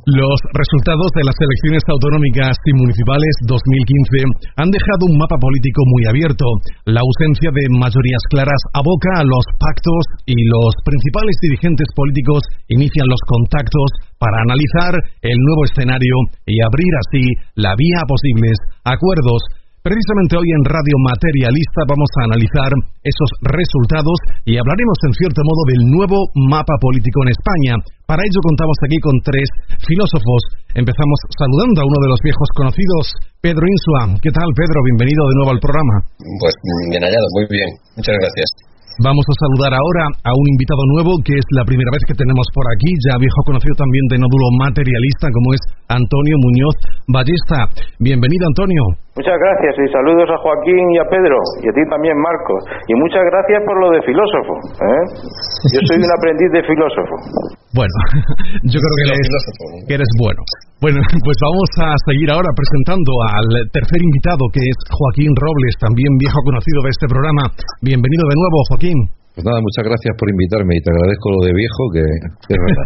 Los resultados de las elecciones autonómicas y municipales 2015 han dejado un mapa político muy abierto. La ausencia de mayorías claras aboca a los pactos y los principales dirigentes políticos inician los contactos para analizar el nuevo escenario y abrir así la vía a posibles acuerdos. Precisamente hoy en Radio Materialista vamos a analizar esos resultados y hablaremos en cierto modo del nuevo mapa político en España. Para ello contamos aquí con tres filósofos. Empezamos saludando a uno de los viejos conocidos, Pedro Insua. ¿Qué tal, Pedro? Bienvenido de nuevo al programa. Pues bien hallado, muy bien. Muchas gracias. Vamos a saludar ahora a un invitado nuevo que es la primera vez que tenemos por aquí, ya viejo conocido también de nódulo materialista, como es Antonio Muñoz Ballesta. Bienvenido, Antonio. Muchas gracias y saludos a Joaquín y a Pedro, y a ti también, Marcos. Y muchas gracias por lo de filósofo, ¿eh? Yo soy un aprendiz de filósofo. Bueno, yo creo que eres bueno. Bueno, pues vamos a seguir ahora presentando al tercer invitado, que es Joaquín Robles, también viejo conocido de este programa. Bienvenido de nuevo, Joaquín. Pues nada, muchas gracias por invitarme y te agradezco lo de viejo, que es verdad.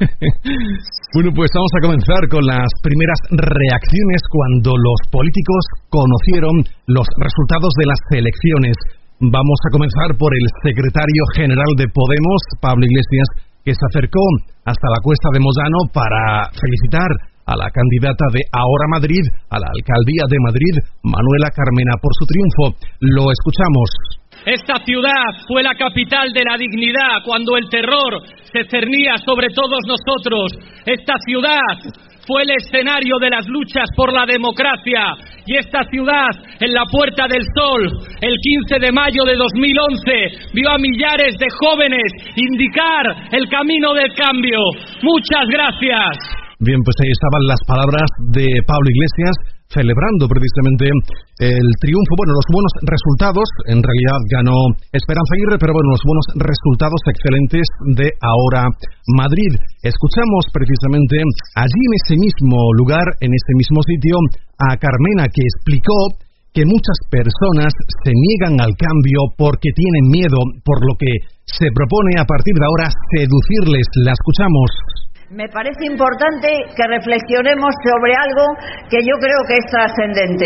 Bueno, pues vamos a comenzar con las primeras reacciones cuando los políticos conocieron los resultados de las elecciones. Vamos a comenzar por el secretario general de Podemos, Pablo Iglesias, que se acercó hasta la Cuesta de Moyano para felicitar a la candidata de Ahora Madrid a la alcaldía de Madrid, Manuela Carmena, por su triunfo. Lo escuchamos. Esta ciudad fue la capital de la dignidad cuando el terror se cernía sobre todos nosotros. Esta ciudad fue el escenario de las luchas por la democracia. Y esta ciudad, en la Puerta del Sol, el 15 de mayo de 2011, vio a millares de jóvenes indicar el camino del cambio. Muchas gracias. Bien, pues ahí estaban las palabras de Pablo Iglesias celebrando precisamente el triunfo, los buenos resultados. En realidad ganó Esperanza Aguirre, pero los buenos resultados excelentes de Ahora Madrid. Escuchamos precisamente allí en ese mismo lugar, en ese mismo sitio, a Carmena, que explicó que muchas personas se niegan al cambio porque tienen miedo, por lo que se propone a partir de ahora seducirles. La escuchamos. Me parece importante que reflexionemos sobre algo que yo creo que es trascendente.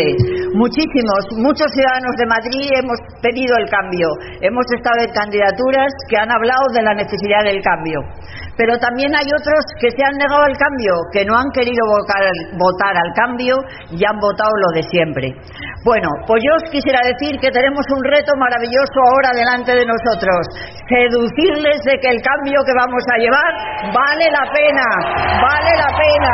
Muchos ciudadanos de Madrid hemos pedido el cambio. Hemos estado en candidaturas que han hablado de la necesidad del cambio. Pero también hay otros que se han negado al cambio, que no han querido votar al cambio y han votado lo de siempre. Bueno, pues yo os quisiera decir que tenemos un reto maravilloso ahora delante de nosotros. Seducirles de que el cambio que vamos a llevar vale la pena. Vale la pena.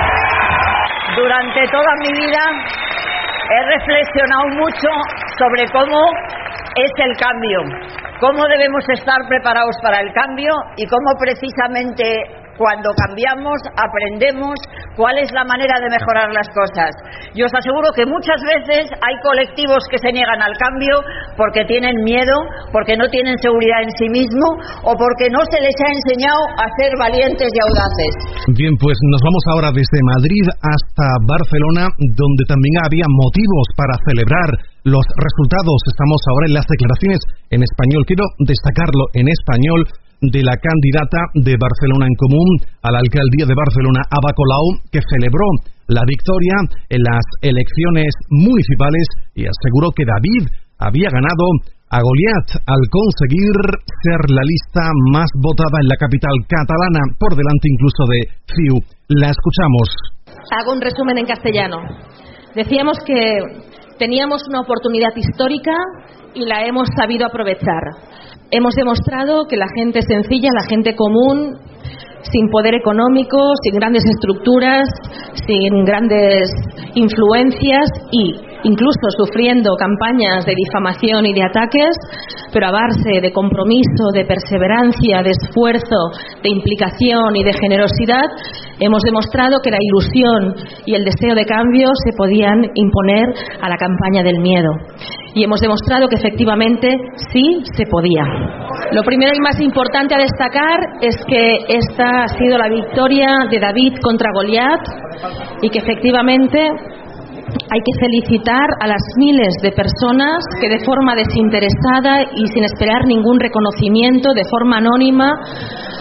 Durante toda mi vida he reflexionado mucho sobre cómo es el cambio, cómo debemos estar preparados para el cambio y cómo precisamente cuando cambiamos aprendemos cuál es la manera de mejorar las cosas. Yo os aseguro que muchas veces hay colectivos que se niegan al cambio porque tienen miedo, porque no tienen seguridad en sí mismo o porque no se les ha enseñado a ser valientes y audaces. Bien, pues nos vamos ahora desde Madrid hasta Barcelona, donde también había motivos para celebrar los resultados. Estamos ahora en las declaraciones en español. Quiero destacarlo en español de la candidata de Barcelona en Común a la alcaldía de Barcelona, Ada Colau, que celebró la victoria en las elecciones municipales y aseguró que David había ganado a Goliat al conseguir ser la lista más votada en la capital catalana, por delante incluso de CiU. La escuchamos. Hago un resumen en castellano. Decíamos que teníamos una oportunidad histórica y la hemos sabido aprovechar. Hemos demostrado que la gente sencilla, la gente común, sin poder económico, sin grandes estructuras, sin grandes influencias y incluso sufriendo campañas de difamación y de ataques, pero a base de compromiso, de perseverancia, de esfuerzo, de implicación y de generosidad, hemos demostrado que la ilusión y el deseo de cambio se podían imponer a la campaña del miedo. Y hemos demostrado que efectivamente sí se podía. Lo primero y más importante a destacar es que esta ha sido la victoria de David contra Goliat y que efectivamente hay que felicitar a las miles de personas que de forma desinteresada y sin esperar ningún reconocimiento, de forma anónima,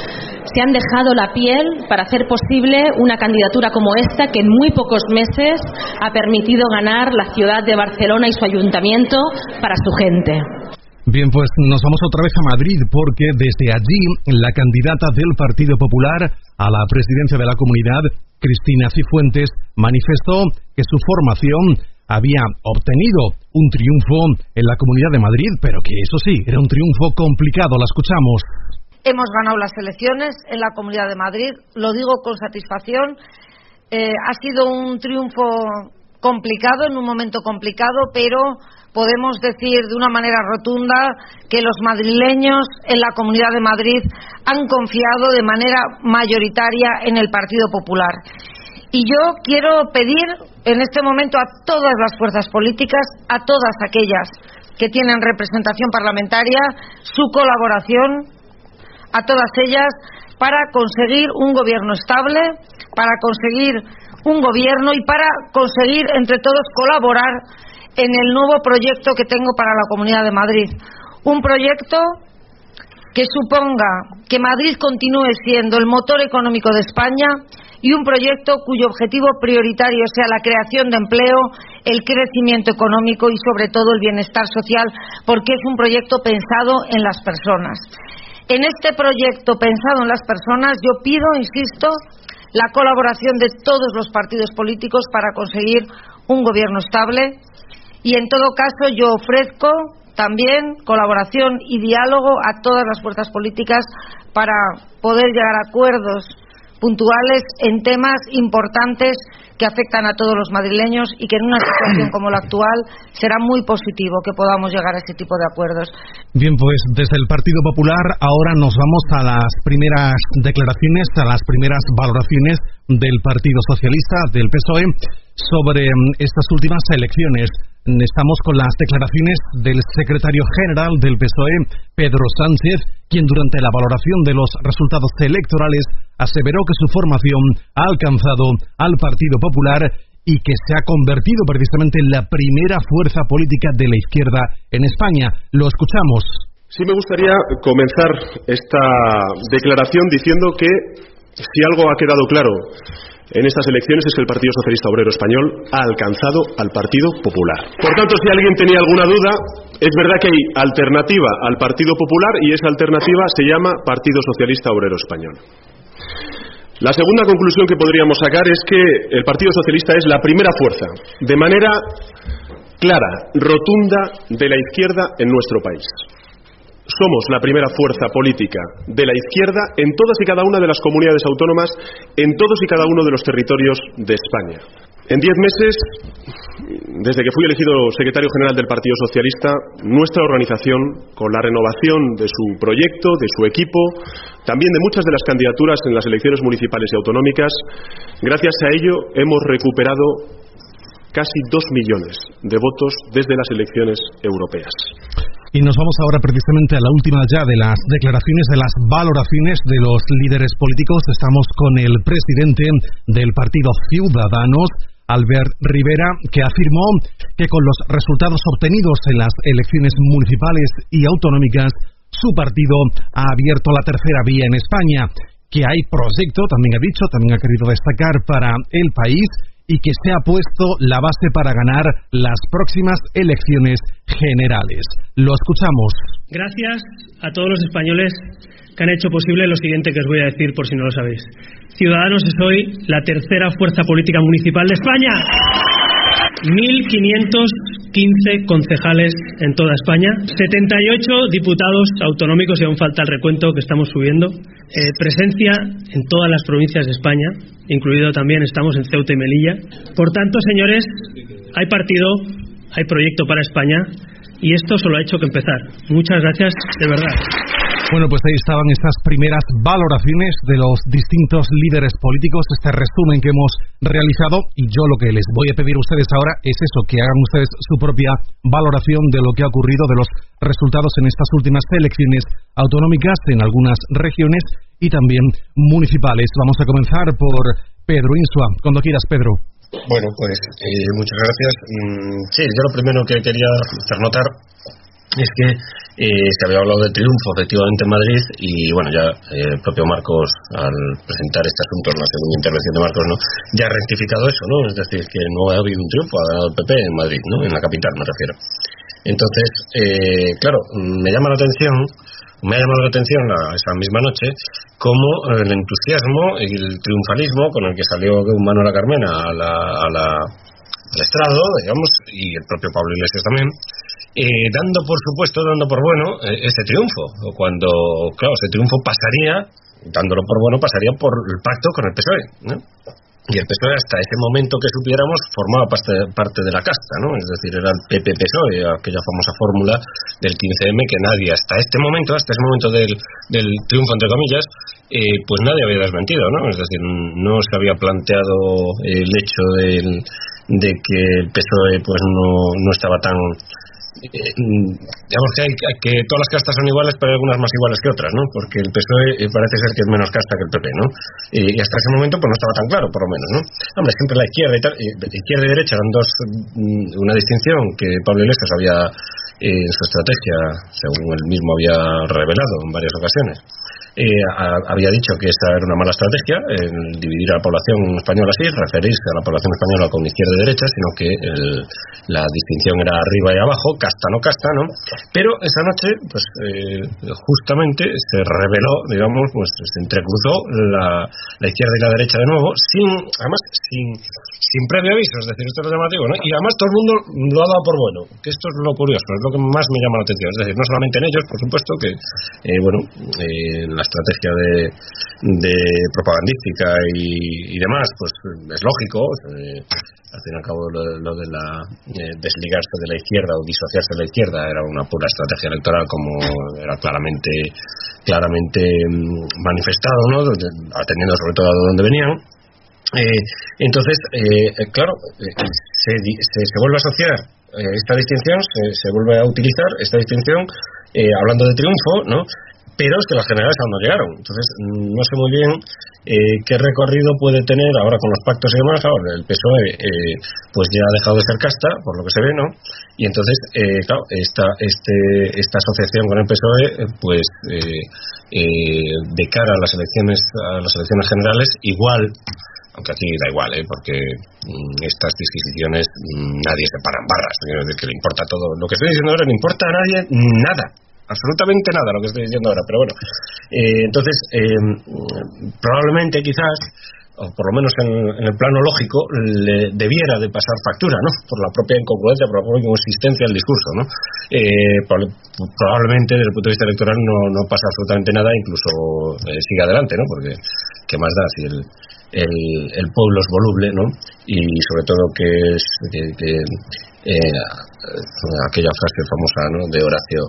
se han dejado la piel para hacer posible una candidatura como esta, que en muy pocos meses ha permitido ganar la ciudad de Barcelona y su ayuntamiento para su gente. Bien, pues nos vamos otra vez a Madrid, porque desde allí la candidata del Partido Popular a la presidencia de la comunidad, Cristina Cifuentes, manifestó que su formación había obtenido un triunfo en la Comunidad de Madrid, pero que eso sí, era un triunfo complicado. La escuchamos. Hemos ganado las elecciones en la Comunidad de Madrid, lo digo con satisfacción. Ha sido un triunfo complicado, en un momento complicado, pero podemos decir de una manera rotunda que los madrileños en la Comunidad de Madrid han confiado de manera mayoritaria en el Partido Popular. Y yo quiero pedir en este momento a todas las fuerzas políticas, a todas aquellas que tienen representación parlamentaria, su colaboración, a todas ellas, para conseguir un gobierno estable, para conseguir un gobierno y para conseguir entre todos colaborar en el nuevo proyecto que tengo para la Comunidad de Madrid. Un proyecto que suponga que Madrid continúe siendo el motor económico de España y un proyecto cuyo objetivo prioritario sea la creación de empleo, el crecimiento económico y sobre todo el bienestar social, porque es un proyecto pensado en las personas. En este proyecto pensado en las personas yo pido, insisto, la colaboración de todos los partidos políticos para conseguir un gobierno estable. Y en todo caso yo ofrezco también colaboración y diálogo a todas las fuerzas políticas para poder llegar a acuerdos puntuales en temas importantes que afectan a todos los madrileños y que en una situación como la actual será muy positivo que podamos llegar a ese tipo de acuerdos. Bien, pues desde el Partido Popular ahora nos vamos a las primeras declaraciones, a las primeras valoraciones del Partido Socialista, del PSOE, sobre estas últimas elecciones. Estamos con las declaraciones del secretario general del PSOE, Pedro Sánchez, quien durante la valoración de los resultados electorales aseveró que su formación ha alcanzado al Partido Popular y que se ha convertido precisamente en la primera fuerza política de la izquierda en España. Lo escuchamos. Sí, me gustaría comenzar esta declaración diciendo que si algo ha quedado claro en estas elecciones es que el Partido Socialista Obrero Español ha alcanzado al Partido Popular. Por tanto, si alguien tenía alguna duda, es verdad que hay alternativa al Partido Popular y esa alternativa se llama Partido Socialista Obrero Español. La segunda conclusión que podríamos sacar es que el Partido Socialista es la primera fuerza, de manera clara, rotunda, de la izquierda en nuestro país. Somos la primera fuerza política de la izquierda en todas y cada una de las comunidades autónomas, en todos y cada uno de los territorios de España. En 10 meses, desde que fui elegido secretario general del Partido Socialista, nuestra organización, con la renovación de su proyecto, de su equipo, también de muchas de las candidaturas en las elecciones municipales y autonómicas, gracias a ello hemos recuperado casi 2 millones de votos desde las elecciones europeas. Y nos vamos ahora precisamente a la última ya de las declaraciones, de las valoraciones de los líderes políticos. Estamos con el presidente del Partido Ciudadanos, Albert Rivera, que afirmó que con los resultados obtenidos en las elecciones municipales y autonómicas, su partido ha abierto la tercera vía en España, que hay proyecto, también ha dicho, también ha querido destacar, para el país, y que se ha puesto la base para ganar las próximas elecciones generales. Lo escuchamos. Gracias a todos los españoles que han hecho posible lo siguiente que os voy a decir por si no lo sabéis. Ciudadanos es hoy la tercera fuerza política municipal de España. 1.515 concejales en toda España, 78 diputados autonómicos, y aún falta el recuento que estamos subiendo, presencia en todas las provincias de España, incluido también estamos en Ceuta y Melilla. Por tanto, señores, hay partido, hay proyecto para España, y esto solo ha hecho que empezar. Muchas gracias, de verdad. Bueno, pues ahí estaban estas primeras valoraciones de los distintos líderes políticos, este resumen que hemos realizado, y yo lo que les voy a pedir a ustedes ahora es eso, que hagan ustedes su propia valoración de lo que ha ocurrido, de los resultados en estas últimas elecciones autonómicas en algunas regiones y también municipales. Vamos a comenzar por Pedro Insua. Cuando quieras, Pedro. Bueno, pues muchas gracias. Sí, yo lo primero que quería hacer notar es que Se había hablado de triunfo efectivamente en Madrid y bueno, ya el propio Marcos, al presentar este asunto en la segunda intervención de Marcos, ¿no?, ya ha rectificado eso, ¿no? Es decir, que no ha habido un triunfo, ha ganado el PP en Madrid, ¿no?, en la capital me refiero. Entonces, claro, me ha llamado la atención esa misma noche cómo el entusiasmo y el triunfalismo con el que salió Manuela Carmena al estrado, digamos, y el propio Pablo Iglesias también, dando por bueno ese triunfo, cuando, claro, ese triunfo dándolo por bueno, pasaría por el pacto con el PSOE, ¿no? Y el PSOE, hasta ese momento que supiéramos, formaba parte de la casta, ¿no? Es decir, era el PP-PSOE, aquella famosa fórmula del 15M que nadie, hasta ese momento del triunfo, entre comillas, pues nadie había desmentido, ¿no? Es decir, no se había planteado el hecho de que el PSOE pues no estaba tan... digamos que todas las castas son iguales, pero hay algunas más iguales que otras, ¿no? Porque el PSOE parece ser que es menos casta que el PP, ¿no? Y hasta ese momento pues no estaba tan claro, por lo menos, ¿no? Hombre, siempre la izquierda y derecha eran una distinción que Pablo Iglesias había en su estrategia, según él mismo había revelado en varias ocasiones. Había dicho que esta era una mala estrategia, dividir a la población española así, referirse a la población española como izquierda y derecha, sino que la distinción era arriba y abajo, casta, ¿no? Pero esa noche, pues justamente se reveló, digamos, pues se entrecruzó la izquierda y la derecha de nuevo, sin previo aviso, es decir, esto es lo llamativo, ¿no? Y además todo el mundo lo ha dado por bueno, que esto es lo curioso, es lo que más me llama la atención, es decir, no solamente en ellos, por supuesto, que la estrategia de propagandística y demás, pues es lógico, al fin y al cabo lo de desligarse de la izquierda o disociarse de la izquierda era una pura estrategia electoral, como era claramente manifestado, ¿no?, atendiendo sobre todo a dónde venían. Entonces, claro, se vuelve a asociar esta distinción, se vuelve a utilizar esta distinción hablando de triunfo, ¿no? Pero es que las generales aún no llegaron. Entonces, no sé muy bien qué recorrido puede tener ahora con los pactos y demás. Ahora el PSOE pues ya ha dejado de ser casta, por lo que se ve, ¿no? Y entonces, claro, esta asociación con el PSOE, pues de cara a las elecciones generales, igual, aunque aquí da igual, porque estas disquisiciones nadie se para en barras, que le importa todo. Lo que estoy diciendo ahora no importa a nadie nada, absolutamente nada lo que estoy diciendo ahora, pero bueno, entonces probablemente quizás, o por lo menos en el plano lógico, le debiera de pasar factura, ¿no?, por la propia incongruencia, por la propia inconsistencia del discurso, ¿no? Probablemente desde el punto de vista electoral no pasa absolutamente nada, incluso sigue adelante, ¿no? Porque qué más da si el pueblo es voluble, ¿no? Y sobre todo que aquella frase famosa, ¿no?, de Horacio,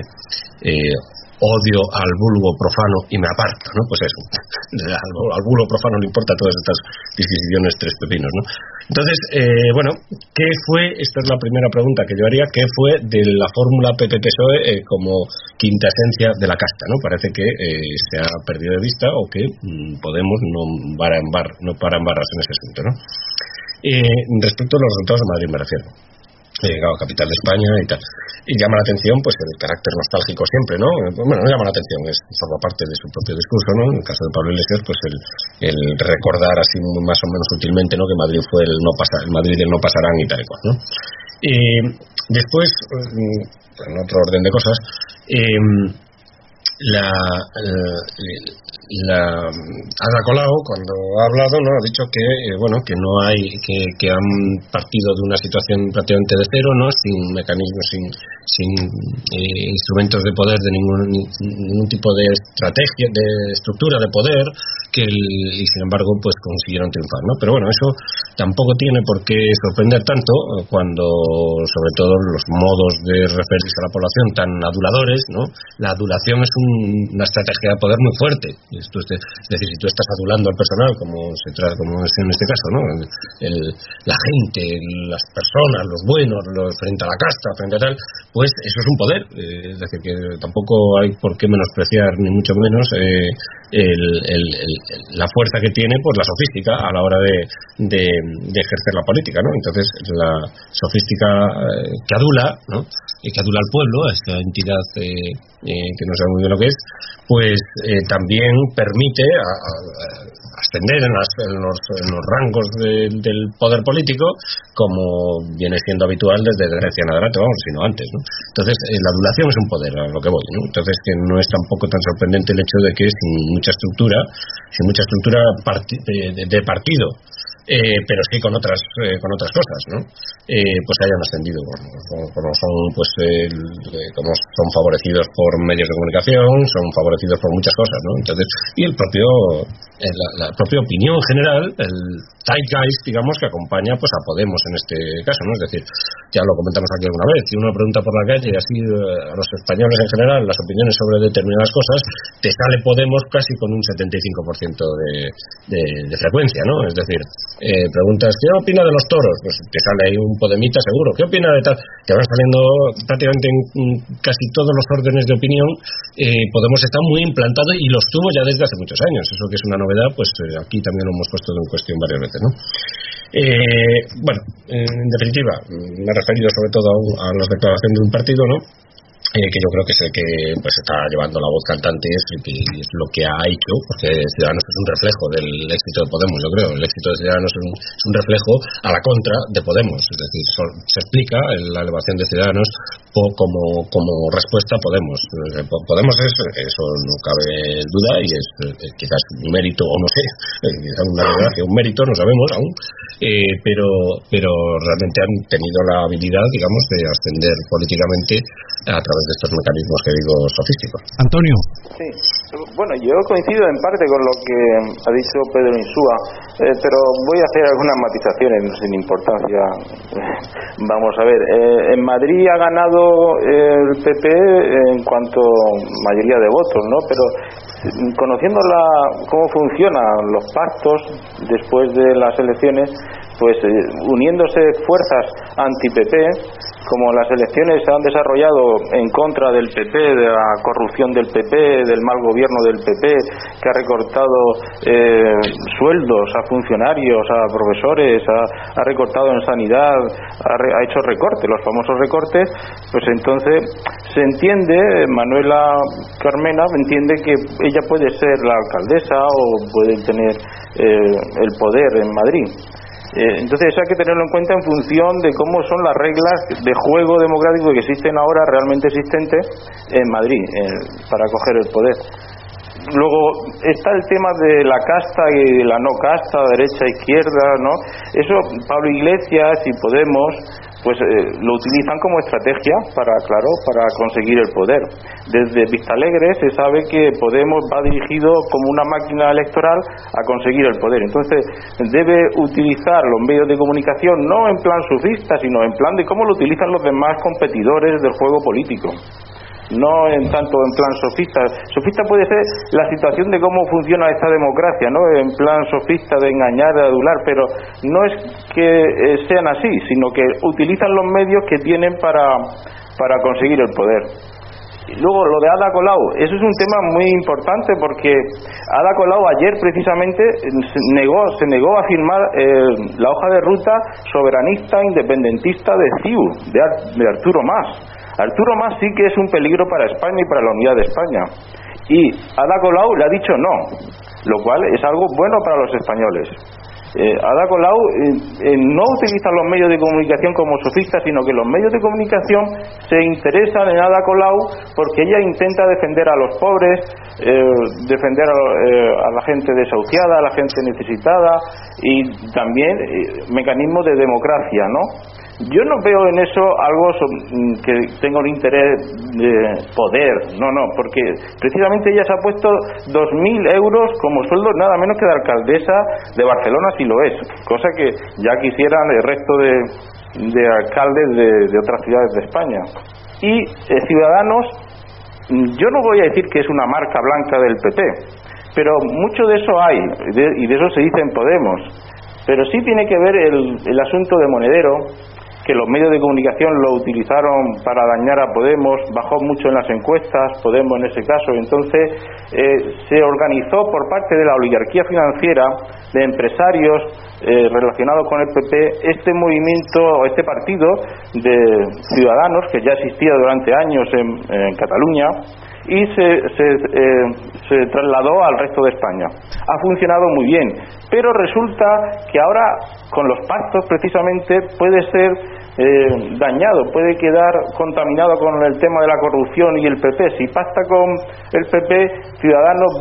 odio al vulgo profano y me aparto, ¿no? Pues eso, al vulgo profano le importa todas estas disquisiciones tres pepinos, ¿no? Entonces, bueno, ¿qué fue? Esta es la primera pregunta que yo haría. ¿Qué fue de la fórmula PP-PSOE como quinta esencia de la casta, ¿no? Parece que se ha perdido de vista, o que Podemos no para en barras en ese asunto, ¿no? Respecto a los resultados de Madrid me refiero. Capital de España y tal. Y llama la atención pues el carácter nostálgico siempre, ¿no? Bueno, no llama la atención, forma parte de su propio discurso, ¿no? En el caso de Pablo Iglesias, pues el recordar así más o menos sutilmente, ¿no?, que Madrid fue el Madrid del no pasarán y tal y cual, ¿no? Y después, en otro orden de cosas, Ada Colau, cuando ha hablado, ¿no?, ha dicho que que no hay que han partido de una situación prácticamente de cero, ¿no?, sin mecanismos, sin instrumentos de poder de ningún tipo de estrategia, de estructura de poder, y sin embargo pues consiguieron triunfar, ¿no? Pero bueno, eso tampoco tiene por qué sorprender tanto cuando, sobre todo, los modos de referirse a la población tan aduladores, ¿no? La adulación es una estrategia de poder muy fuerte. Es decir, si tú estás adulando al personal, como es en este caso, ¿no?, la gente, las personas, los buenos, frente a la casta, frente a tal, pues eso es un poder. Es decir, que tampoco hay por qué menospreciar, ni mucho menos, la fuerza que tiene pues la sofística a la hora de ejercer la política, ¿no? Entonces la sofística que adula, ¿no? Y que adula al pueblo, a esta entidad que no sabe muy bien lo que es, pues también permite ascender en los rangos del poder político, como viene siendo habitual desde Grecia en adelante, vamos, sino antes, ¿no? Entonces la adulación es un poder, a lo que voy, ¿no? Entonces que no es tampoco tan sorprendente el hecho de que sin mucha estructura de partido, pero sí con otras cosas, ¿no? Pues hayan ascendido, como son favorecidos por medios de comunicación, son favorecidos por muchas cosas, ¿no? Entonces, y la propia opinión general, el zeitgeist, digamos, que acompaña pues a Podemos en este caso, ¿no? Es decir, ya lo comentamos aquí alguna vez, si uno pregunta por la calle así a los españoles en general las opiniones sobre determinadas cosas, te sale Podemos casi con un 75% de frecuencia, ¿no? Es decir, preguntas, ¿qué opina de los toros? Pues te sale ahí un podemita seguro. ¿Qué opina de tal? Te van saliendo prácticamente en casi todos los órdenes de opinión. Podemos estar muy implantado y los tuvo ya desde hace muchos años. Eso que es una novedad, pues aquí también lo hemos puesto en cuestión varias veces, ¿no? Bueno, en definitiva, me he referido sobre todo a las declaraciones de un partido, ¿no? Que yo creo que es el que pues está llevando la voz cantante y es lo que ha hecho, porque Ciudadanos es un reflejo del éxito de Podemos. Yo creo el éxito de Ciudadanos es un reflejo a la contra de Podemos, es decir, se explica la elevación de Ciudadanos como respuesta a Podemos. Podemos es, eso no cabe duda, y es quizás un mérito, o no sé, quizás una desgracia, un mérito, no sabemos aún, pero realmente han tenido la habilidad, digamos, de ascender políticamente a través de estos mecanismos que digo sofísticos. Antonio. Sí, bueno, yo coincido en parte con lo que ha dicho Pedro Insúa, pero voy a hacer algunas matizaciones sin importancia. Vamos a ver, en Madrid ha ganado el PP en cuanto mayoría de votos, ¿no? Pero conociendo cómo funcionan los pactos después de las elecciones, pues uniéndose fuerzas anti-PP, como las elecciones se han desarrollado en contra del PP, de la corrupción del PP, del mal gobierno del PP, que ha recortado sueldos a funcionarios, a profesores, ha recortado en sanidad, ha hecho recortes, los famosos recortes, pues entonces se entiende, Manuela Carmena entiende que ella puede ser la alcaldesa o puede tener el poder en Madrid. Entonces eso hay que tenerlo en cuenta en función de cómo son las reglas de juego democrático que existen ahora, realmente existentes en Madrid, para coger el poder. Luego está el tema de la casta y de la no casta, derecha, izquierda, ¿no? Eso Pablo Iglesias y Podemos pues lo utilizan como estrategia para conseguir el poder. Desde Vistalegre se sabe que Podemos va dirigido como una máquina electoral a conseguir el poder. Entonces debe utilizar los medios de comunicación no en plan sufista, sino en plan de cómo lo utilizan los demás competidores del juego político. No en tanto en plan sofista. Sofista puede ser la situación de cómo funciona esta democracia, ¿no? En plan sofista de engañar, de adular, pero no es que sean así, sino que utilizan los medios que tienen para conseguir el poder. Y luego lo de Ada Colau, eso es un tema muy importante porque Ada Colau ayer precisamente se negó a firmar la hoja de ruta soberanista independentista de CiU, de Arturo Mas. Arturo Mas sí que es un peligro para España y para la unidad de España. Y Ada Colau le ha dicho no, lo cual es algo bueno para los españoles. Ada Colau no utiliza los medios de comunicación como sofistas, sino que los medios de comunicación se interesan en Ada Colau porque ella intenta defender a los pobres, defender a la gente desahuciada, a la gente necesitada, y también mecanismos de democracia, ¿no? Yo no veo en eso algo que tenga un interés de poder, no, porque precisamente ella se ha puesto 2.000 euros como sueldo nada menos que de alcaldesa de Barcelona, si lo es, cosa que ya quisieran el resto de alcaldes de otras ciudades de España. Y Ciudadanos, yo no voy a decir que es una marca blanca del PP, pero mucho de eso hay, y de eso se dice en Podemos, pero sí tiene que ver el asunto de Monedero, que los medios de comunicación lo utilizaron para dañar a Podemos, bajó mucho en las encuestas, Podemos en ese caso. Entonces se organizó por parte de la oligarquía financiera, de empresarios relacionados con el PP, este movimiento, este partido de Ciudadanos, que ya existía durante años en Cataluña, y se trasladó al resto de España. Ha funcionado muy bien, pero resulta que ahora con los pactos precisamente puede ser dañado, puede quedar contaminado con el tema de la corrupción y el PP. Si pacta con el PP, Ciudadanos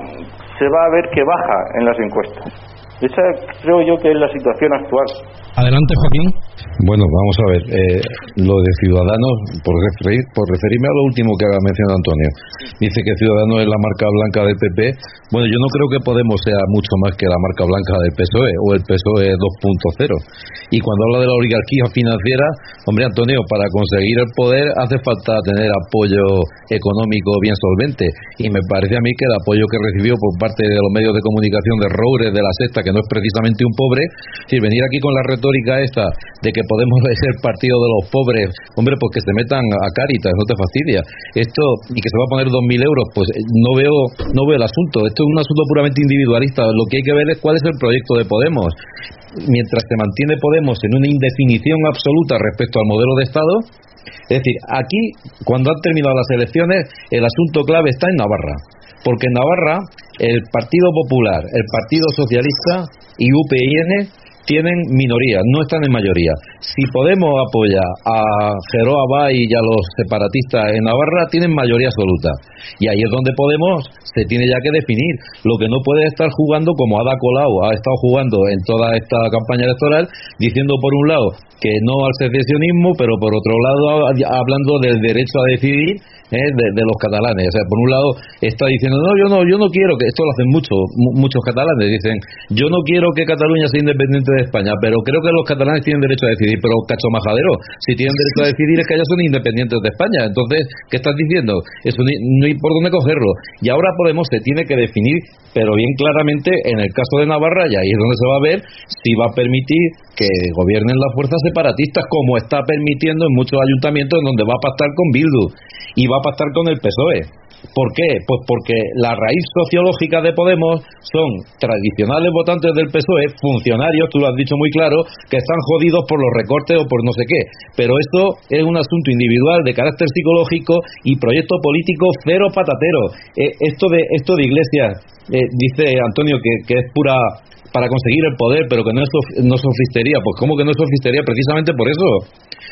se va a ver que baja en las encuestas. Esa creo yo que es la situación actual. Adelante, Joaquín. Bueno, vamos a ver, lo de Ciudadanos, por referirme a lo último que ha mencionado Antonio, dice que Ciudadanos es la marca blanca del PP. Bueno, yo no creo que Podemos sea mucho más que la marca blanca del PSOE o el PSOE 2.0. Y cuando habla de la oligarquía financiera, hombre, Antonio, para conseguir el poder hace falta tener apoyo económico bien solvente, y me parece a mí que el apoyo que recibió por parte de los medios de comunicación de Roures, de La Sexta, que no es precisamente un pobre, si venir aquí con la retórica esta de que Podemos ser partido de los pobres, hombre, pues que se metan a Cáritas, no te fastidia esto, y que se va a poner 2.000 euros, pues no veo el asunto. Esto es un asunto puramente individualista. Lo que hay que ver es cuál es el proyecto de Podemos. Mientras se mantiene Podemos en una indefinición absoluta respecto al modelo de Estado, es decir, aquí cuando han terminado las elecciones, el asunto clave está en Navarra, porque en Navarra el Partido Popular, el Partido Socialista y UPyN tienen minoría, no están en mayoría. Si Podemos apoya a Geroa Bay y a los separatistas en Navarra, tienen mayoría absoluta. Y ahí es donde Podemos se tiene ya que definir. Lo que no puede estar jugando, como Ada Colau ha estado jugando en toda esta campaña electoral, diciendo por un lado que no al secesionismo, pero por otro lado hablando del derecho a decidir de los catalanes. O sea, por un lado está diciendo yo no quiero, que esto lo hacen muchos catalanes, dicen yo no quiero que Cataluña sea independiente de España, pero creo que los catalanes tienen derecho a decidir. Pero cacho majadero, si tienen derecho a decidir es que ellos son independientes de España. Entonces, ¿qué estás diciendo? Eso no hay por dónde cogerlo. Y ahora Podemos se tiene que definir, pero bien claramente en el caso de Navarra, y ahí es donde se va a ver si va a permitir que gobiernen las fuerzas separatistas, como está permitiendo en muchos ayuntamientos, en donde va a pactar con Bildu y va a pactar con el PSOE. ¿Por qué? Pues porque la raíz sociológica de Podemos son tradicionales votantes del PSOE, funcionarios, tú lo has dicho muy claro, que están jodidos por los recortes o por no sé qué. Pero esto es un asunto individual de carácter psicológico y proyecto político cero patatero. Esto de Iglesias, dice Antonio que es pura para conseguir el poder, pero que no es sofistería. Pues ¿cómo que no es sofistería? Precisamente por eso.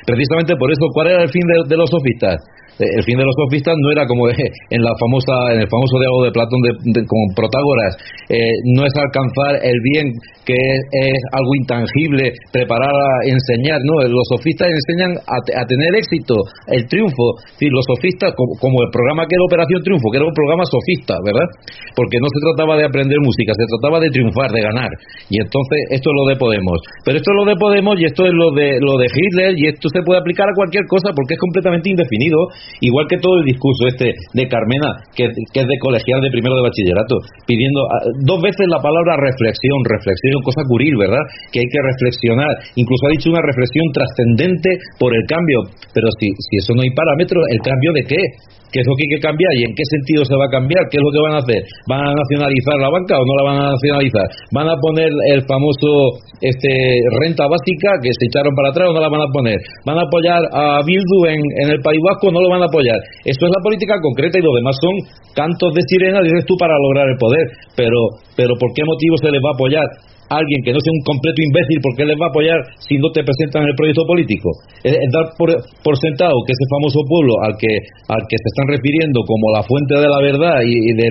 ¿Cuál era el fin de los sofistas? El fin de los sofistas no era como en el famoso diálogo de Platón con Protágoras, no es alcanzar el bien, que es algo intangible, preparar a enseñar. No, los sofistas enseñan a tener éxito, el triunfo. Sí, los sofistas, como el programa que era Operación Triunfo, que era un programa sofista, ¿verdad? Porque no se trataba de aprender música, se trataba de triunfar, de ganar. Y entonces esto es lo de Podemos. Pero esto es lo de Podemos y esto es lo de Hitler, y esto se puede aplicar a cualquier cosa porque es completamente indefinido. Igual que todo el discurso de Carmena, que es de colegial de primero de bachillerato, pidiendo 2 veces la palabra reflexión, cosa curil, ¿verdad? Que hay que reflexionar. Incluso ha dicho una reflexión trascendente por el cambio. Pero si eso no hay parámetros, ¿el cambio de qué? ¿Qué es lo que hay que cambiar y en qué sentido se va a cambiar? ¿Qué es lo que van a hacer? ¿Van a nacionalizar la banca o no la van a nacionalizar? ¿Van a poner el famoso renta básica que se echaron para atrás o no la van a poner? ¿Van a apoyar a Bildu en el País Vasco o no lo van a apoyar? Esto es la política concreta y lo demás son cantos de sirena, dices tú, para lograr el poder. Pero ¿por qué motivo se les va a apoyar alguien que no sea un completo imbécil? ¿Por qué les va a apoyar si no te presentan el proyecto político? Es dar por sentado que ese famoso pueblo al que se están refiriendo como la fuente de la verdad y de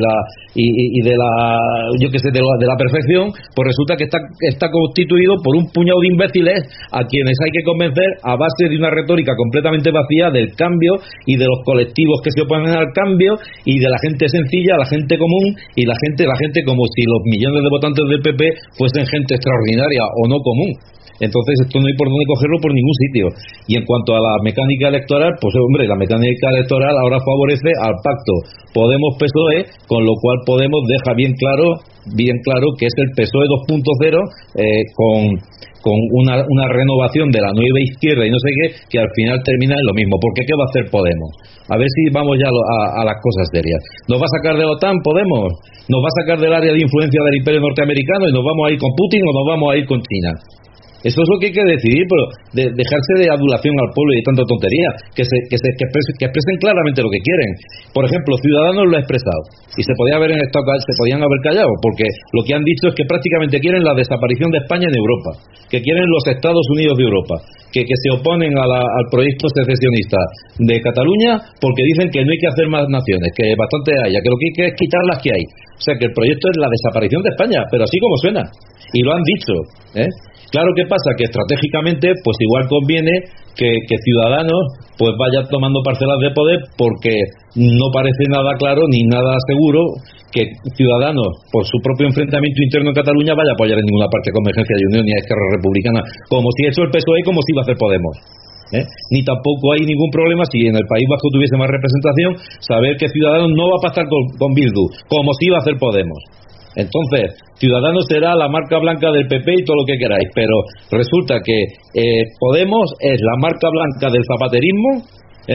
la perfección, pues resulta que está constituido por un puñado de imbéciles a quienes hay que convencer a base de una retórica completamente vacía del cambio y de los colectivos que se oponen al cambio y de la gente sencilla, la gente común y la gente como si los millones de votantes del PP fuesen gente extraordinaria o no común. Entonces esto no hay por dónde cogerlo por ningún sitio. Y en cuanto a la mecánica electoral, pues hombre, la mecánica electoral ahora favorece al pacto Podemos-PSOE, con lo cual Podemos deja bien claro que es el PSOE 2.0 con con una renovación de la nueva izquierda y no sé qué, que al final termina en lo mismo. Porque ¿qué va a hacer Podemos? A ver si vamos ya a las cosas serias. ¿Nos va a sacar de la OTAN Podemos? ¿Nos va a sacar del área de influencia del imperio norteamericano y nos vamos a ir con Putin o nos vamos a ir con China? Eso es lo que hay que decidir, pero dejarse de adulación al pueblo y de tanta tontería, que expresen claramente lo que quieren. Por ejemplo, Ciudadanos lo ha expresado y se podían haber callado, porque lo que han dicho es que prácticamente quieren la desaparición de España en Europa, que quieren los Estados Unidos de Europa, que se oponen al proyecto secesionista de Cataluña porque dicen que no hay que hacer más naciones, que bastante haya, que lo que hay que es quitar las que hay. O sea, que el proyecto es la desaparición de España, pero así como suena, y lo han dicho, ¿eh? Claro, que pasa que estratégicamente pues igual conviene que Ciudadanos pues vaya tomando parcelas de poder, porque no parece nada claro ni nada seguro que Ciudadanos, por su propio enfrentamiento interno en Cataluña, vaya a apoyar en ninguna parte Convergencia y Unión ni a Esquerra Republicana, como si hecho el PSOE, como si iba a hacer Podemos. Ni tampoco hay ningún problema si en el País Vasco tuviese más representación, saber que Ciudadanos no va a pactar con Bildu, como si iba a hacer Podemos. Entonces, Ciudadanos será la marca blanca del PP y todo lo que queráis, pero resulta que Podemos es la marca blanca del zapaterismo,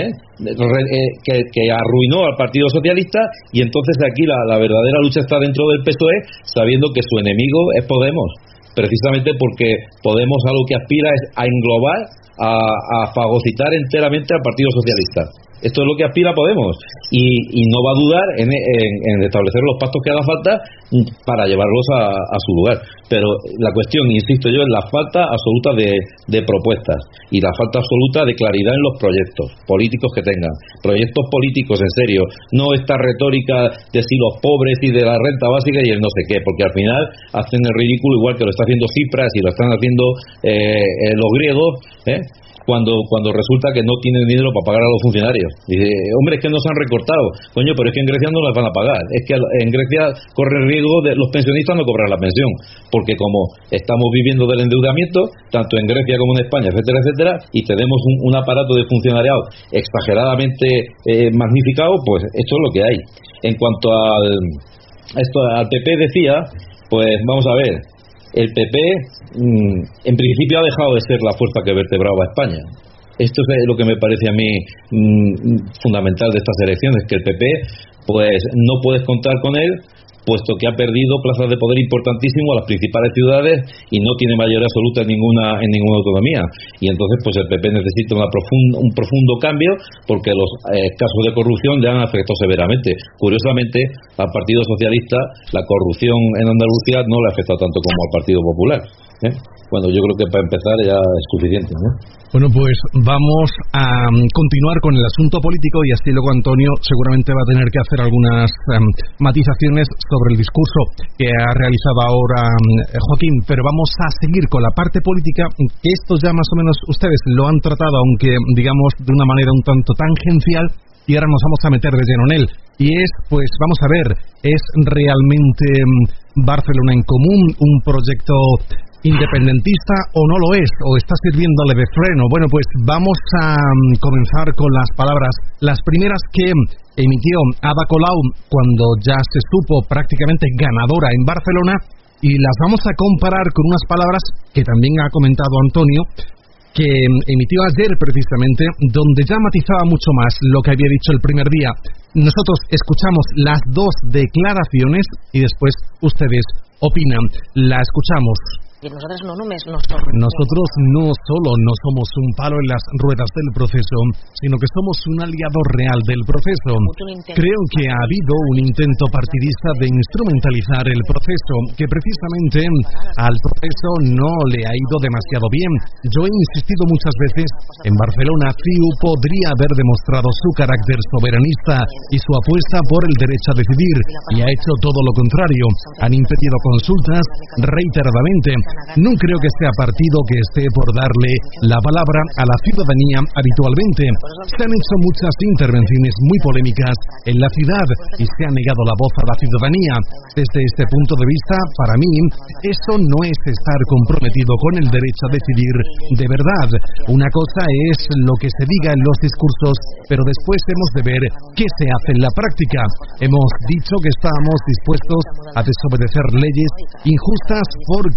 que arruinó al Partido Socialista, y entonces aquí la verdadera lucha está dentro del PSOE, sabiendo que su enemigo es Podemos, precisamente porque Podemos a lo que aspira es a englobar, a fagocitar enteramente al Partido Socialista. Esto es lo que aspira Podemos, y no va a dudar en establecer los pactos que haga falta para llevarlos a su lugar. Pero la cuestión, insisto yo, es la falta absoluta de propuestas y la falta absoluta de claridad en los proyectos políticos que tengan. Proyectos políticos en serio, no esta retórica de si los pobres y de la renta básica y el no sé qué, porque al final hacen el ridículo igual que lo está haciendo Cipras y lo están haciendo los griegos, cuando resulta que no tienen dinero para pagar a los funcionarios. Dice, hombre, es que nos han recortado. Coño, pero es que en Grecia no las van a pagar. Es que en Grecia corre el riesgo de los pensionistas no cobrar la pensión, porque como estamos viviendo del endeudamiento, tanto en Grecia como en España, etcétera, etcétera, y tenemos un aparato de funcionariado exageradamente magnificado, pues esto es lo que hay. En cuanto al PP decía, pues vamos a ver, el PP en principio ha dejado de ser la fuerza que vertebraba a España. Esto es lo que me parece a mí fundamental de estas elecciones, que el PP pues no puedes contar con él, puesto que ha perdido plazas de poder importantísimo a las principales ciudades y no tiene mayoría absoluta en ninguna autonomía, y entonces pues el PP necesita un profundo cambio, porque los casos de corrupción le han afectado severamente. Curiosamente, al Partido Socialista la corrupción en Andalucía no le ha afectado tanto como al Partido Popular. Bueno, yo creo que para empezar ya es suficiente, ¿no? Bueno, pues vamos a continuar con el asunto político, y así luego Antonio seguramente va a tener que hacer algunas matizaciones sobre el discurso que ha realizado ahora Joaquín, pero vamos a seguir con la parte política, que esto ya más o menos ustedes lo han tratado, aunque digamos de una manera un tanto tangencial, y ahora nos vamos a meter de lleno en él. Y es, pues vamos a ver, ¿es realmente Barcelona en Común un proyecto independentista o no lo es, o está sirviéndole de freno? Bueno, pues vamos a comenzar con las palabras, las primeras que emitió Ada Colau cuando ya se supo prácticamente ganadora en Barcelona, y las vamos a comparar con unas palabras que también ha comentado Antonio, que emitió ayer precisamente, donde ya matizaba mucho más lo que había dicho el primer día. Nosotros escuchamos las dos declaraciones y después ustedes opinan. La escuchamos. Nosotros no solo no somos un palo en las ruedas del proceso, sino que somos un aliado real del proceso. Creo que ha habido un intento partidista de instrumentalizar el proceso, que precisamente al proceso no le ha ido demasiado bien. Yo he insistido muchas veces, en Barcelona CiU podría haber demostrado su carácter soberanista y su apuesta por el derecho a decidir, y ha hecho todo lo contrario. Han impedido consultas reiteradamente. No creo que sea partido que esté por darle la palabra a la ciudadanía habitualmente. Se han hecho muchas intervenciones muy polémicas en la ciudad y se ha negado la voz a la ciudadanía. Desde este punto de vista, para mí, eso no es estar comprometido con el derecho a decidir de verdad. Una cosa es lo que se diga en los discursos, pero después hemos de ver qué se hace en la práctica. Hemos dicho que estábamos dispuestos a desobedecer leyes injustas porque el derecho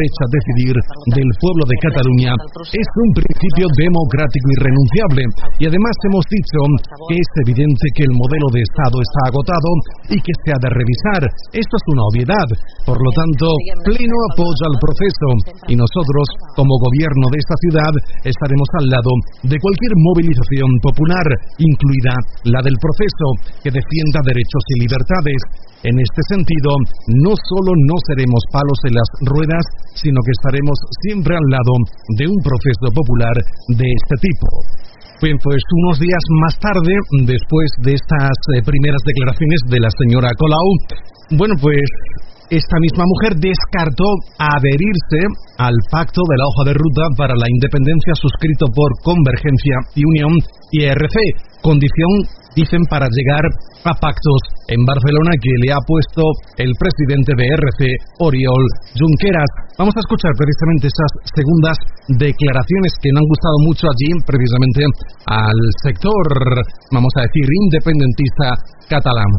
derecho a decidir del pueblo de Cataluña es un principio democrático irrenunciable, y además hemos dicho que es evidente que el modelo de Estado está agotado y que se ha de revisar. Esto es una obviedad. Por lo tanto, pleno apoyo al proceso, y nosotros, como gobierno de esta ciudad, estaremos al lado de cualquier movilización popular, incluida la del proceso, que defienda derechos y libertades. En este sentido, no solo no seremos palos en las ruedas, sino que estaremos siempre al lado de un proceso popular de este tipo. Bien, pues unos días más tarde, después de estas primeras declaraciones de la señora Colau, bueno, pues esta misma mujer descartó adherirse al pacto de la hoja de ruta para la independencia suscrito por Convergencia y Unión y ERC, condición, dicen, para llegar a pactos en Barcelona que le ha puesto el presidente de ERC, Oriol Junqueras. Vamos a escuchar precisamente esas segundas declaraciones que no han gustado mucho allí, precisamente al sector, vamos a decir, independentista catalán.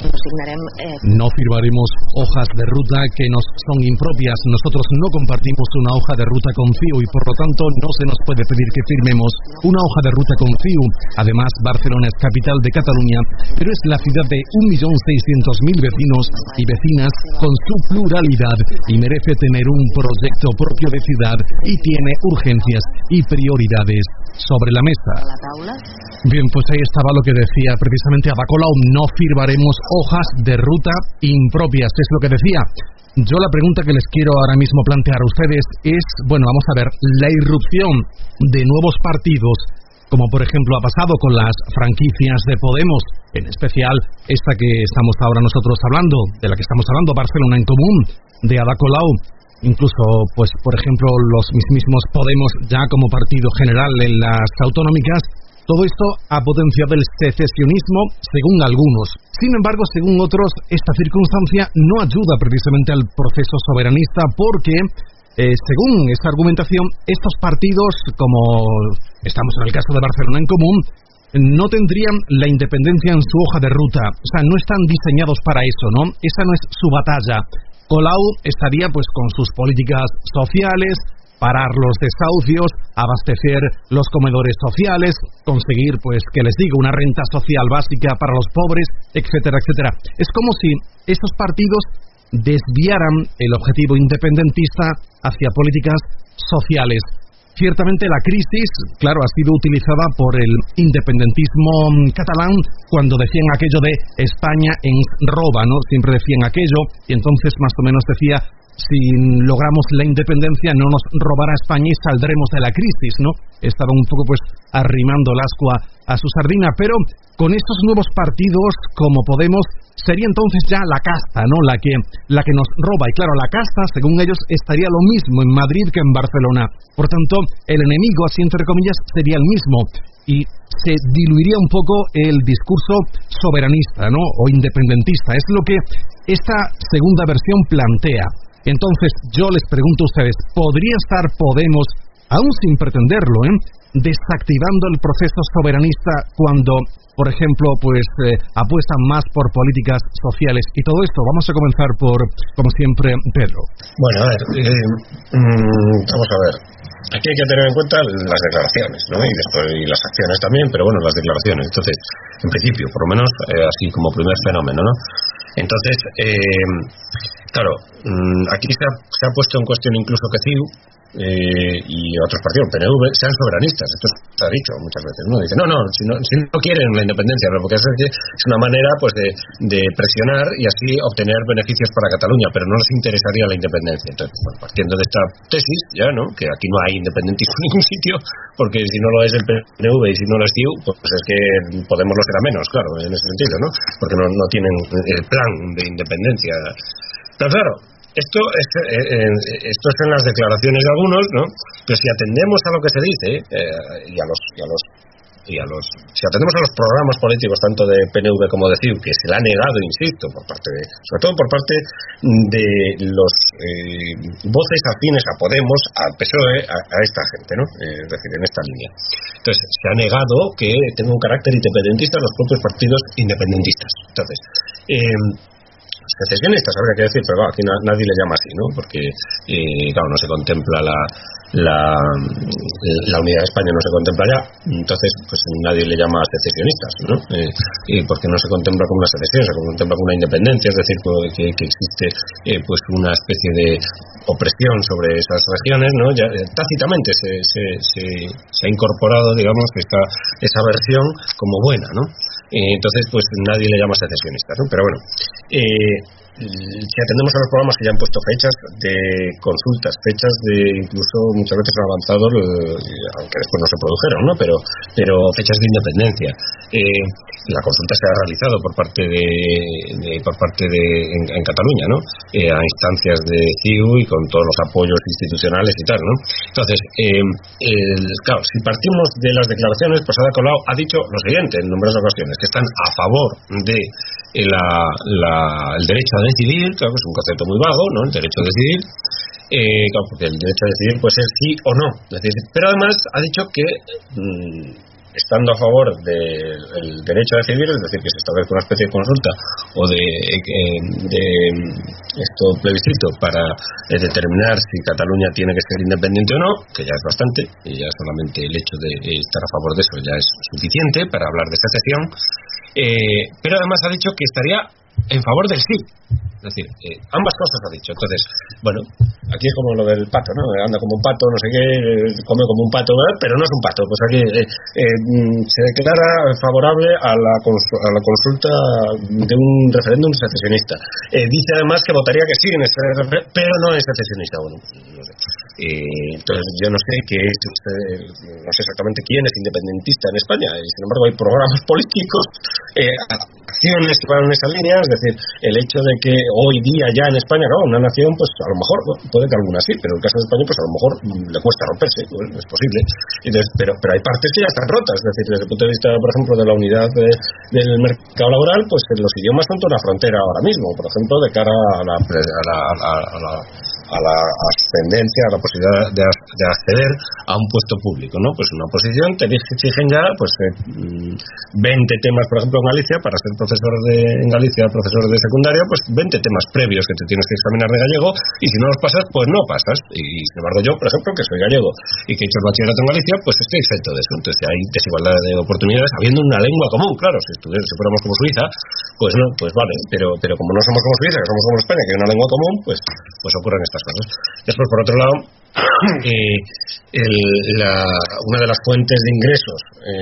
No firmaremos hojas de ruta que nos son impropias. Nosotros no compartimos una hoja de ruta con CiU y por lo tanto no se nos puede pedir que firmemos una hoja de ruta con CiU. Además, Barcelona es capital de Cataluña, pero es la ciudad de 1.600.000 vecinos y vecinas con su pluralidad y merece tener un proyecto propio de ciudad y tiene urgencias y prioridades sobre la mesa. Bien, pues ahí estaba lo que decía precisamente Ada Colau: no firmaremos hojas de ruta impropias, es lo que decía. Yo la pregunta que les quiero ahora mismo plantear a ustedes es, bueno, vamos a ver, la irrupción de nuevos partidos, como por ejemplo ha pasado con las franquicias de Podemos, en especial esta que estamos ahora nosotros hablando, de la que estamos hablando, Barcelona en Común, de Ada Colau. Incluso, pues, por ejemplo, los mismos Podemos ya como partido general en las autonómicas. Todo esto ha potenciado el secesionismo, según algunos. Sin embargo, según otros, esta circunstancia no ayuda precisamente al proceso soberanista porque, según esta argumentación, estos partidos, como estamos en el caso de Barcelona en Común, no tendrían la independencia en su hoja de ruta. O sea, no están diseñados para eso, ¿no? Esa no es su batalla. Colau estaría pues con sus políticas sociales, parar los desahucios, abastecer los comedores sociales, conseguir, pues, que les digo, una renta social básica para los pobres, etcétera, etcétera. Es como si esos partidos desviaran el objetivo independentista hacia políticas sociales. Ciertamente la crisis, claro, ha sido utilizada por el independentismo catalán cuando decían aquello de España ens roba, ¿no? Siempre decían aquello, y entonces más o menos decía: si logramos la independencia no nos robará España y saldremos de la crisis, ¿no? Estaba un poco pues arrimando el ascua a su sardina, pero con estos nuevos partidos como Podemos sería entonces ya la casta, ¿no? La que nos roba, y claro, la casta, según ellos, estaría lo mismo en Madrid que en Barcelona. Por tanto, el enemigo, así entre comillas, sería el mismo y se diluiría un poco el discurso soberanista, ¿no? O independentista. Es lo que esta segunda versión plantea. Entonces, yo les pregunto a ustedes, ¿podría estar Podemos, aún sin pretenderlo, desactivando el proceso soberanista cuando, por ejemplo, pues apuestan más por políticas sociales y todo esto? Vamos a comenzar por, como siempre, Pedro. Bueno, a ver, vamos a ver. Aquí hay que tener en cuenta las declaraciones, ¿no? Y después y las acciones también, pero bueno, las declaraciones. Entonces, en principio, por lo menos, así como primer fenómeno, ¿no? Entonces, claro, aquí se ha puesto en cuestión incluso que CiU y otros partidos, PNV, sean soberanistas. Esto se ha dicho muchas veces, ¿no? Dicen, si no quieren la independencia, porque es una manera pues de presionar y así obtener beneficios para Cataluña, pero no les interesaría la independencia. Entonces, bueno, partiendo de esta tesis, ya, ¿no? Que aquí no hay independentismo en ningún sitio, porque si no lo es el PNV y si no lo es CiU, pues es que Podemos lo será menos, claro, en ese sentido, ¿no? Porque no tienen el plan de independencia. Pero claro, esto es en las declaraciones de algunos, ¿no? Pero si atendemos a lo que se dice si atendemos a los programas políticos tanto de PNV como de CiU, que se le ha negado, insisto, sobre todo por parte de los voces afines a Podemos, al PSOE, a esta gente, ¿no? Es decir, en esta línea. Entonces, se ha negado que tenga un carácter independentista los propios partidos independentistas. Entonces, secesionistas, habría que decir, pero aquí nadie le llama así, ¿no? Porque, claro, no se contempla la unidad de España, no se contempla ya, entonces pues nadie le llama secesionistas, ¿no? Porque no se contempla como una secesión, se contempla como una independencia, es decir, que existe pues una especie de opresión sobre esas regiones, ¿no? Ya tácitamente se ha incorporado, digamos, esa versión como buena, ¿no? Entonces pues nadie le llama secesionistas, ¿no? Pero bueno, si atendemos a los programas que ya han puesto fechas de consultas, fechas de incluso muchas veces han avanzado, aunque después no se produjeron, ¿no? Pero fechas de independencia. La consulta se ha realizado por parte de en Cataluña, ¿no? A instancias de CIU y con todos los apoyos institucionales y tal, ¿no? Entonces, claro, si partimos de las declaraciones, pues Ada Colau ha dicho lo siguiente en numerosas ocasiones, que están a favor de el derecho a decidir, claro, que es un concepto muy vago, ¿no? El derecho a decidir, claro, porque el derecho a decidir puede ser sí o no, pero además ha dicho que estando a favor del derecho a decidir, es decir, que se establezca una especie de consulta o de plebiscito para determinar si Cataluña tiene que ser independiente o no, que ya es bastante, y ya solamente el hecho de estar a favor de eso ya es suficiente para hablar de secesión, pero además ha dicho que estaría en favor del sí. Es decir, ambas cosas ha dicho. Entonces, bueno, aquí es como lo del pato, ¿no? Anda como un pato, no sé qué, come como un pato, ¿verdad? Pero no es un pato. Pues aquí se declara favorable a la consulta de un referéndum secesionista. Dice además que votaría que sí en ese referéndum, pero no es secesionista. Bueno, no sé. Entonces, yo no sé no sé exactamente quién es independentista en España, y sin embargo hay programas políticos, acciones que van en esa línea. Es decir, el hecho de que hoy día ya en España, claro, una nación, pues a lo mejor, puede que alguna sí, pero en el caso de España, pues a lo mejor le cuesta romperse, bueno, es posible. Entonces, pero hay partes que ya están rotas. Es decir, desde el punto de vista, por ejemplo, de la unidad del mercado laboral, pues los idiomas son toda una frontera ahora mismo, por ejemplo, de cara a la ascendencia, a la posibilidad de acceder a un puesto público, ¿no? Pues una oposición te exigen ya, pues 20 temas, por ejemplo, en Galicia, para ser profesor en Galicia, profesor de secundaria, pues 20 temas previos que te tienes que examinar de gallego, y si no los pasas, pues no pasas. Y sin embargo yo, por ejemplo, que soy gallego y que he hecho el bachillerato en Galicia, pues estoy exento de eso. Entonces hay desigualdad de oportunidades habiendo una lengua común. Claro, si fuéramos como Suiza, pues no, pues vale, pero como no somos como Suiza, que somos como España, que hay una lengua común, pues ocurren estas cosas. Después, por otro lado, una de las fuentes de ingresos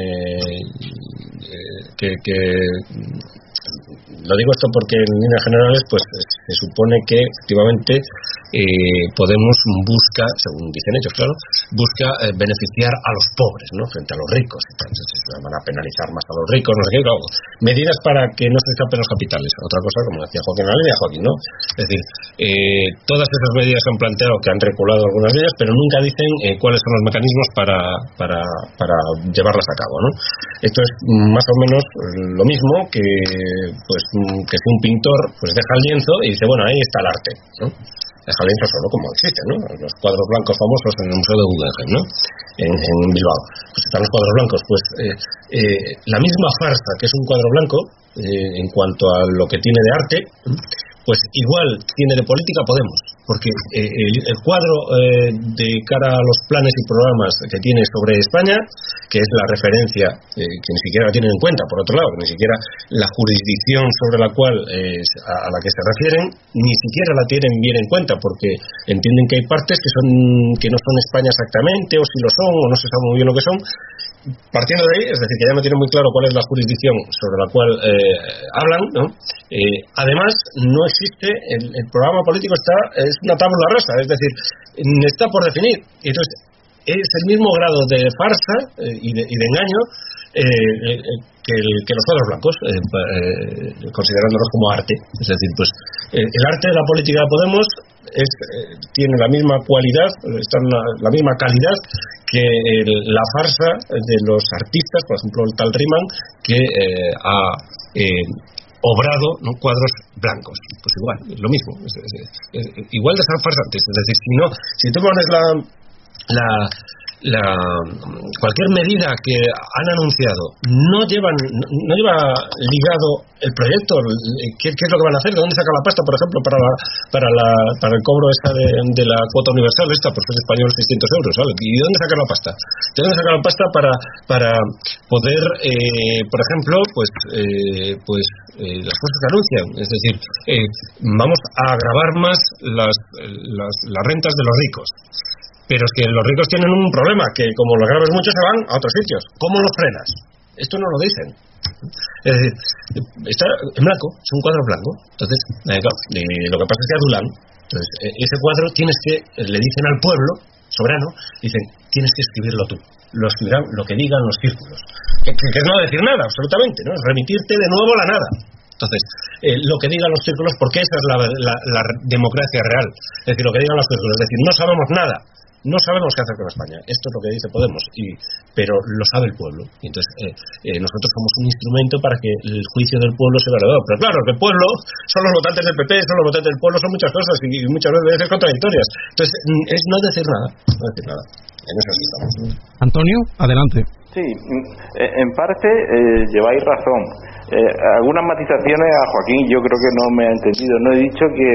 lo digo esto porque en líneas generales pues se supone que efectivamente Podemos busca, según dicen ellos, claro, busca beneficiar a los pobres, ¿no?, frente a los ricos. Entonces van a penalizar más a los ricos, no sé qué, claro, medidas para que no se escapen los capitales. Otra cosa, como decía Joaquín, ¿no? Es decir, todas esas medidas que han planteado, que han reculado algunas de ellas, pero nunca dicen cuáles son los mecanismos para llevarlas a cabo, ¿no? Esto es más o menos lo mismo que si un pintor pues deja el lienzo y dice, bueno, ahí está el arte, ¿no? Deja el lienzo solo como existe, ¿no? Los cuadros blancos famosos en el Museo de Guggenheim, ¿no?, en Bilbao. Pues están los cuadros blancos. Pues la misma farsa que es un cuadro blanco, en cuanto a lo que tiene de arte, pues igual tiene de política Podemos, porque el cuadro de cara a los planes y programas que tiene sobre España, que es la referencia que ni siquiera la tienen en cuenta, por otro lado, que ni siquiera la jurisdicción sobre la cual a la que se refieren, ni siquiera la tienen bien en cuenta, porque entienden que hay partes que no son España exactamente, o si lo son, o no se sabe muy bien lo que son. Partiendo de ahí, es decir, que ya no tienen muy claro cuál es la jurisdicción sobre la cual hablan, ¿no? Además, no existe, el programa político es una tabla rasa, es decir, está por definir. Entonces, es el mismo grado de farsa y de engaño que los cuadros blancos, considerándolos como arte. Es decir, pues el arte de la política de Podemos tiene la misma cualidad, está en la misma calidad que la farsa de los artistas, por ejemplo el tal Riemann, que ha obrado, ¿no?, cuadros blancos. Pues igual, lo mismo, igual de ser farsantes. Es decir, si tú pones cualquier medida que han anunciado no lleva ligado el proyecto. ¿Qué es lo que van a hacer? ¿De dónde sacan la pasta, por ejemplo, para el cobro de la cuota universal por ser español 600 euros, ¿vale? ¿Y de dónde sacan la pasta? ¿De dónde sacan la pasta para poder, por ejemplo, las cosas que anuncian? Es decir, vamos a agravar más las rentas de los ricos. Pero es que los ricos tienen un problema, que como los graves mucho se van a otros sitios. ¿Cómo los frenas? Esto no lo dicen. Es decir, está en blanco, es un cuadro blanco. Entonces, lo que pasa es que adulan. Entonces, ese cuadro le dicen al pueblo soberano, dicen, tienes que escribirlo tú. Lo escribirán lo que digan los círculos. Que es no decir nada, absolutamente, ¿no? Es remitirte de nuevo a la nada. Entonces, lo que digan los círculos, porque esa es la democracia real. Es decir, lo que digan los círculos, es decir, no sabemos nada. No sabemos qué hacer con España. Esto es lo que dice Podemos, pero lo sabe el pueblo. Y entonces nosotros somos un instrumento para que el juicio del pueblo sea verdadero. Pero claro, que el pueblo son los votantes del PP, son los votantes del pueblo, son muchas cosas y muchas veces contradictorias. Entonces es no decir nada. En eso sí estamos. Antonio, adelante. Sí, en parte lleváis razón. Algunas matizaciones a Joaquín yo creo que no me ha entendido. No he dicho que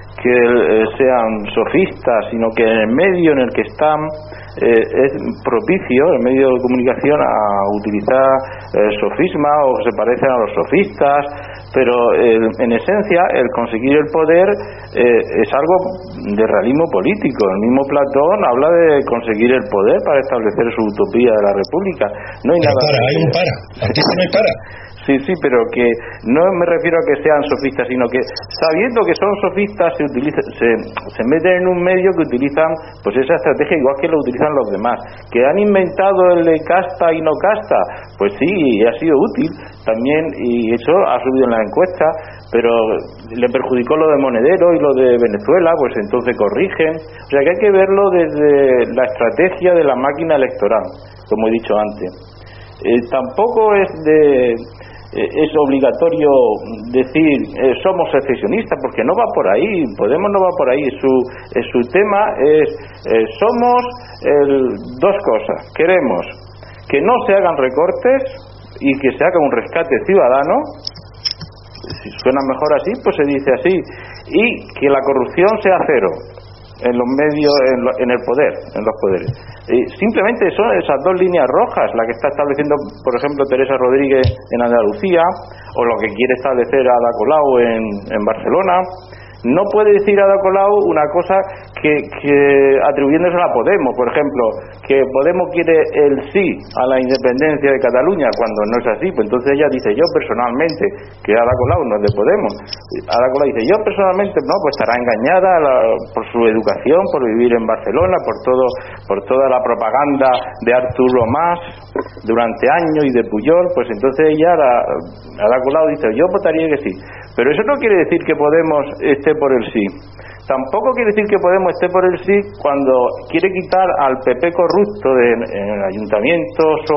sean sofistas, sino que en el medio en el que están es propicio, el medio de comunicación, a utilizar sofismas o que se parecen a los sofistas, pero en esencia el conseguir el poder es algo de realismo político. El mismo Platón habla de conseguir el poder para establecer su utopía de la república. No hay nada. Hay un para. Aquí no hay para. Sí, pero que no me refiero a que sean sofistas, sino que sabiendo que son sofistas se meten en un medio que utilizan pues esa estrategia igual que lo utilizan los demás. Que han inventado el de casta y no casta, pues sí, ha sido útil también, y eso ha subido en la encuesta, pero le perjudicó lo de Monedero y lo de Venezuela, pues entonces corrigen. O sea que hay que verlo desde la estrategia de la máquina electoral, como he dicho antes. Tampoco es obligatorio decir somos secesionistas, porque no va por ahí. Podemos no va por ahí. Su tema es somos dos cosas. Queremos que no se hagan recortes y que se haga un rescate ciudadano. Si suena mejor así, pues se dice así, y que la corrupción sea cero en los medios, en el poder, en los poderes. Simplemente son esas dos líneas rojas, la que está estableciendo, por ejemplo, Teresa Rodríguez en Andalucía, o lo que quiere establecer Ada Colau en Barcelona. No puede decir Ada Colau una cosa que atribuyéndose a Podemos, por ejemplo, que Podemos quiere el sí a la independencia de Cataluña, cuando no es así. Pues entonces ella dice, yo personalmente, que Ada Colau no es de Podemos. Ada Colau dice, yo personalmente, no, pues estará engañada por su educación, por vivir en Barcelona, por toda la propaganda de Arturo Mas durante años y de Pujol. Pues entonces ella, Ada Colau dice, yo votaría que sí. Pero eso no quiere decir que Podemos esté por el sí. Tampoco quiere decir que Podemos esté por el sí cuando quiere quitar al PP corrupto en ayuntamientos o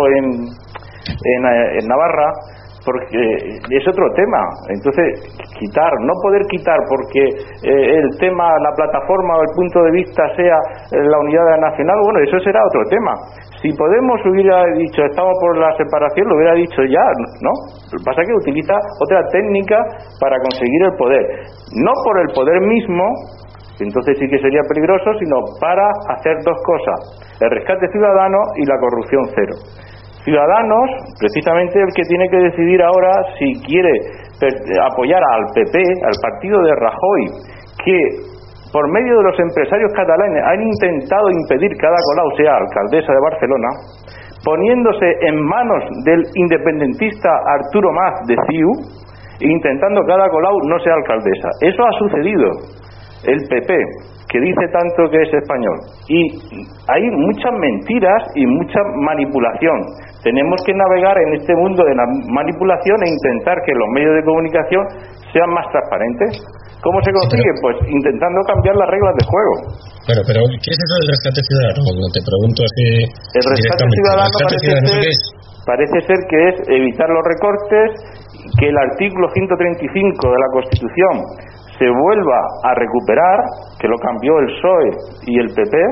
en Navarra, porque es otro tema. Entonces, no poder quitar porque el tema, la plataforma o el punto de vista sea la unidad nacional, bueno, eso será otro tema. Si Podemos hubiera dicho estamos por la separación, lo hubiera dicho ya, ¿no? Lo que pasa es que utiliza otra técnica para conseguir el poder, no por el poder mismo, entonces sí que sería peligroso, sino para hacer dos cosas: el rescate ciudadano y la corrupción cero. Ciudadanos, precisamente el que tiene que decidir ahora si quiere apoyar al PP, al partido de Rajoy, que por medio de los empresarios catalanes han intentado impedir que Ada Colau sea alcaldesa de Barcelona, poniéndose en manos del independentista Arturo Mas de CiU, e intentando que Ada Colau no sea alcaldesa. Eso ha sucedido. El PP, que dice tanto que es español, y hay muchas mentiras y mucha manipulación. Tenemos que navegar en este mundo de la manipulación e intentar que los medios de comunicación sean más transparentes. ¿Cómo se consigue? Pues intentando cambiar las reglas de juego. Pero ¿qué es eso del rescate ciudadano? Cuando te pregunto así el rescate ciudadano parece ser que es evitar los recortes, que el artículo 135 de la Constitución se vuelva a recuperar, que lo cambió el PSOE y el PP,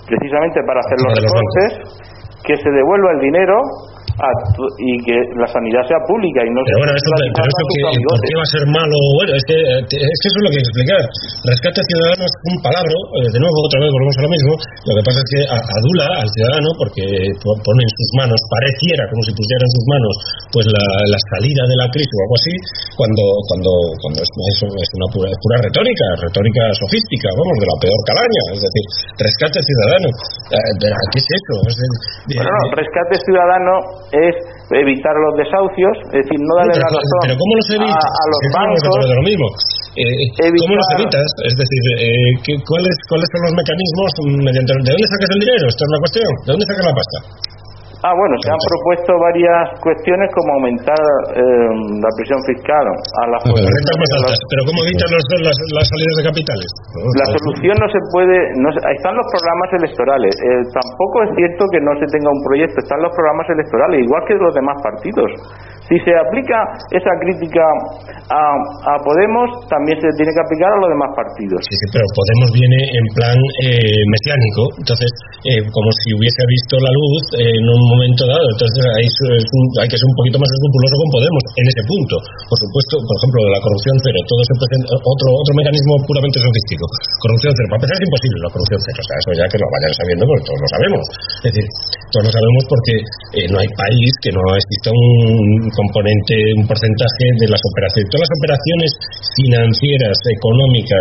precisamente para hacer los recortes, que se devuelva el dinero y que la sanidad sea pública y no pero bueno, ¿por qué va a ser malo? Bueno, es que eso es lo que hay que explicar. Rescate ciudadano es un palabra, de nuevo, otra vez volvemos a lo mismo. Lo que pasa es que adula al ciudadano porque pone en sus manos, pareciera como si pusiera en sus manos pues la salida de la crisis o algo así, cuando eso es una pura retórica sofística, vamos, de la peor calaña. Es decir, rescate ciudadano. ¿Qué es eso? Rescate ciudadano es evitar los desahucios, es decir, no darle la razón pero ¿cómo los evitas? a los bancos. De lo mismo. ¿Cómo los evitas? Es decir, ¿cuáles son los mecanismos mediante de dónde sacas el dinero? Esta es la cuestión. ¿De dónde sacas la pasta? Bueno, se han propuesto varias cuestiones como aumentar la presión fiscal a las rentas más altas. Pero ¿cómo evitan las salidas de capitales? La solución no se puede. Están los programas electorales. Tampoco es cierto que no se tenga un proyecto. Están los programas electorales, igual que los demás partidos. Si se aplica esa crítica a Podemos, también se tiene que aplicar a los demás partidos. Sí, pero Podemos viene en plan mesiánico, entonces como si hubiese visto la luz en un momento dado. Entonces ahí hay que ser un poquito más escrupuloso con Podemos en ese punto. Por supuesto, por ejemplo, la corrupción cero, todo se presenta otro mecanismo puramente sofístico. Corrupción cero, para empezar es imposible la corrupción cero, o sea, eso ya que lo vayan sabiendo, porque todos lo sabemos. Es decir, todos lo sabemos porque no hay país que no exista un componente, un porcentaje de las operaciones. Todas las operaciones financieras, económicas,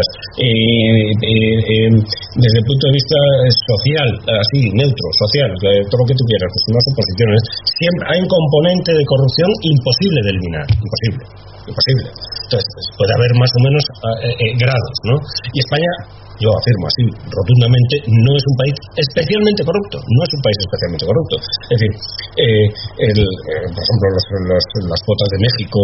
desde el punto de vista social, así, neutro, social, todo lo que tú quieras, pues unas oposiciones, siempre hay un componente de corrupción imposible de eliminar, imposible. Entonces, puede haber más o menos grados, ¿no? Y España, yo afirmo así rotundamente, no es un país especialmente corrupto, es decir, por ejemplo las cuotas de México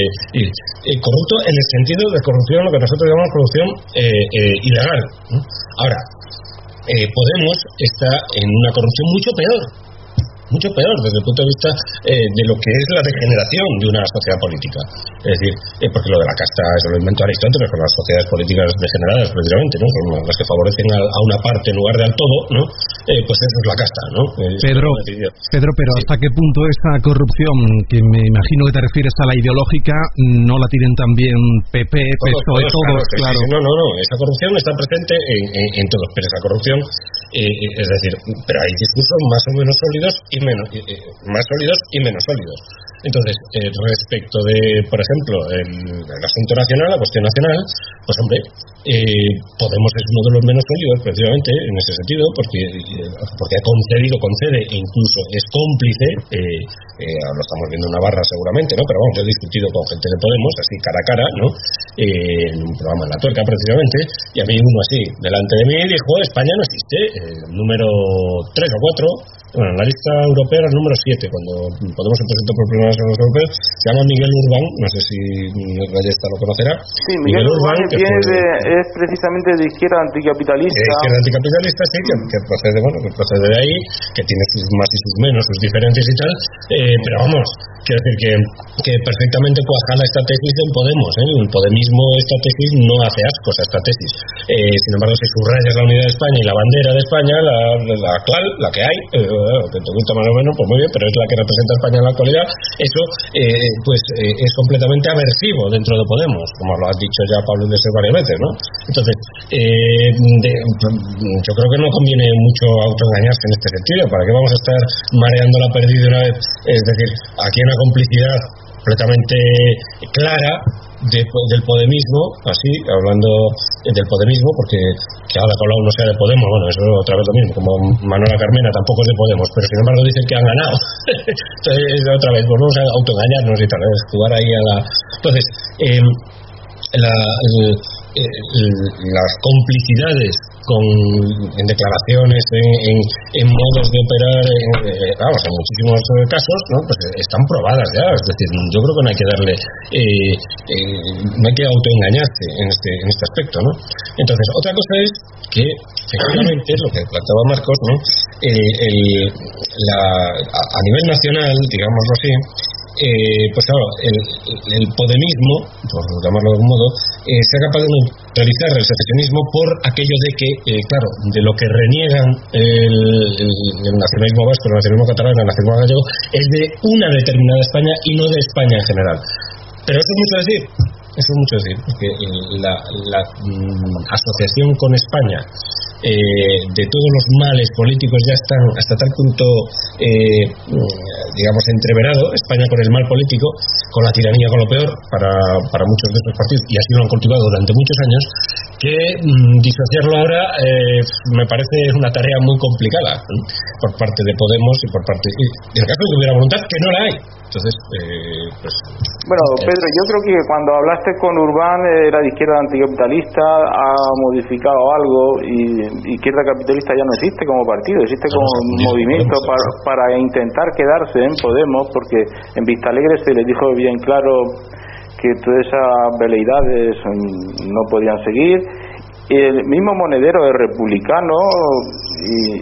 y corrupto en el sentido de corrupción, lo que nosotros llamamos corrupción ilegal, ¿no? Ahora, Podemos está en una corrupción mucho peor desde el punto de vista de lo que es la degeneración de una sociedad política. Es decir, porque lo de la casta eso lo inventó Aristóteles con las sociedades políticas degeneradas, precisamente, ¿no? Son las que favorecen a una parte en lugar de al todo, ¿no? Pues eso es la casta, ¿no? Pedro, pero sí. ¿Hasta qué punto esa corrupción, que me imagino que te refieres a la ideológica, no la tienen también PP, PSOE, todos? Claro. Sí, no, esa corrupción está presente en todos, pero esa corrupción, es decir, pero hay discursos más o menos sólidos y más sólidos y menos sólidos. Entonces, respecto de, por ejemplo, el asunto nacional, la cuestión nacional, pues hombre, Podemos es uno de los menos sólidos precisamente en ese sentido, porque concede e incluso es cómplice, lo estamos viendo en Navarra seguramente, ¿no? Pero vamos, yo he discutido con gente de Podemos así cara a cara, ¿no? En un programa en La Tuerca precisamente, y a mí uno así delante de mí dijo: España no existe, el número 3 o 4. Bueno, en la lista europea era el número 7, cuando Podemos se presentó por primera vez a los europeos. Se llama Miguel Urbán, no sé si Gallesta lo conocerá. Sí, Miguel Urbán es precisamente de izquierda anticapitalista. Izquierda anticapitalista, sí, que procede de ahí, que tiene sus más y sus menos, sus diferencias y tal, pero vamos, quiero decir que perfectamente cuaja esta tesis en Podemos, el podemismo, esta tesis no hace ascos a esta tesis. Sin embargo, si subrayas la unidad de España y la bandera de España, la actual, la que hay, que te gusta más o menos, pues muy bien, pero es la que representa a España en la actualidad. Eso es completamente aversivo dentro de Podemos, como lo has dicho ya Pablo Iglesias varias veces, ¿no? Entonces, yo creo que no conviene mucho autoengañarse en este sentido. ¿Para qué vamos a estar mareando la perdiz de una vez? Es decir, aquí hay una complicidad completamente clara del podemismo, así, hablando del podemismo, porque que ahora Colau no sea de Podemos, bueno, eso es otra vez lo mismo, como Manuela Carmena tampoco es de Podemos, pero sin embargo dicen que han ganado. Entonces, otra vez, volvemos a autoengañarnos y tal vez jugar ahí a la... Entonces, las complicidades en declaraciones, en modos de operar, en muchísimos casos, ¿no? Pues están probadas ya. Es decir, yo creo que no hay que darle, no hay que autoengañarse en este aspecto, ¿no? Entonces, otra cosa es que efectivamente es lo que planteaba Marcos, ¿no? A nivel nacional, digámoslo así, pues claro, el podemismo, por llamarlo de algún modo, sea capaz de realizar el secesionismo por aquello de que, claro, de lo que reniegan el nacionalismo vasco, el nacionalismo catalán, el nacionalismo gallego, es de una determinada España y no de España en general. Pero eso es mucho decir. Eso es mucho decir, porque la asociación con España de todos los males políticos ya están hasta tal punto, digamos, entreverado, España con el mal político, con la tiranía, con lo peor, para muchos de estos partidos, y así lo han cultivado durante muchos años, que disociarlo ahora me parece una tarea muy complicada por parte de Podemos y por parte, en el caso de que hubiera voluntad, que no la hay. Entonces, pues... Bueno, Pedro, yo creo que cuando hablaste con Urbán era de izquierda anticapitalista, ha modificado algo y izquierda capitalista ya no existe como partido, existe como movimiento para intentar quedarse en Podemos, porque en Vistalegre se les dijo bien claro que todas esas veleidades no podían seguir. El mismo Monedero es republicano y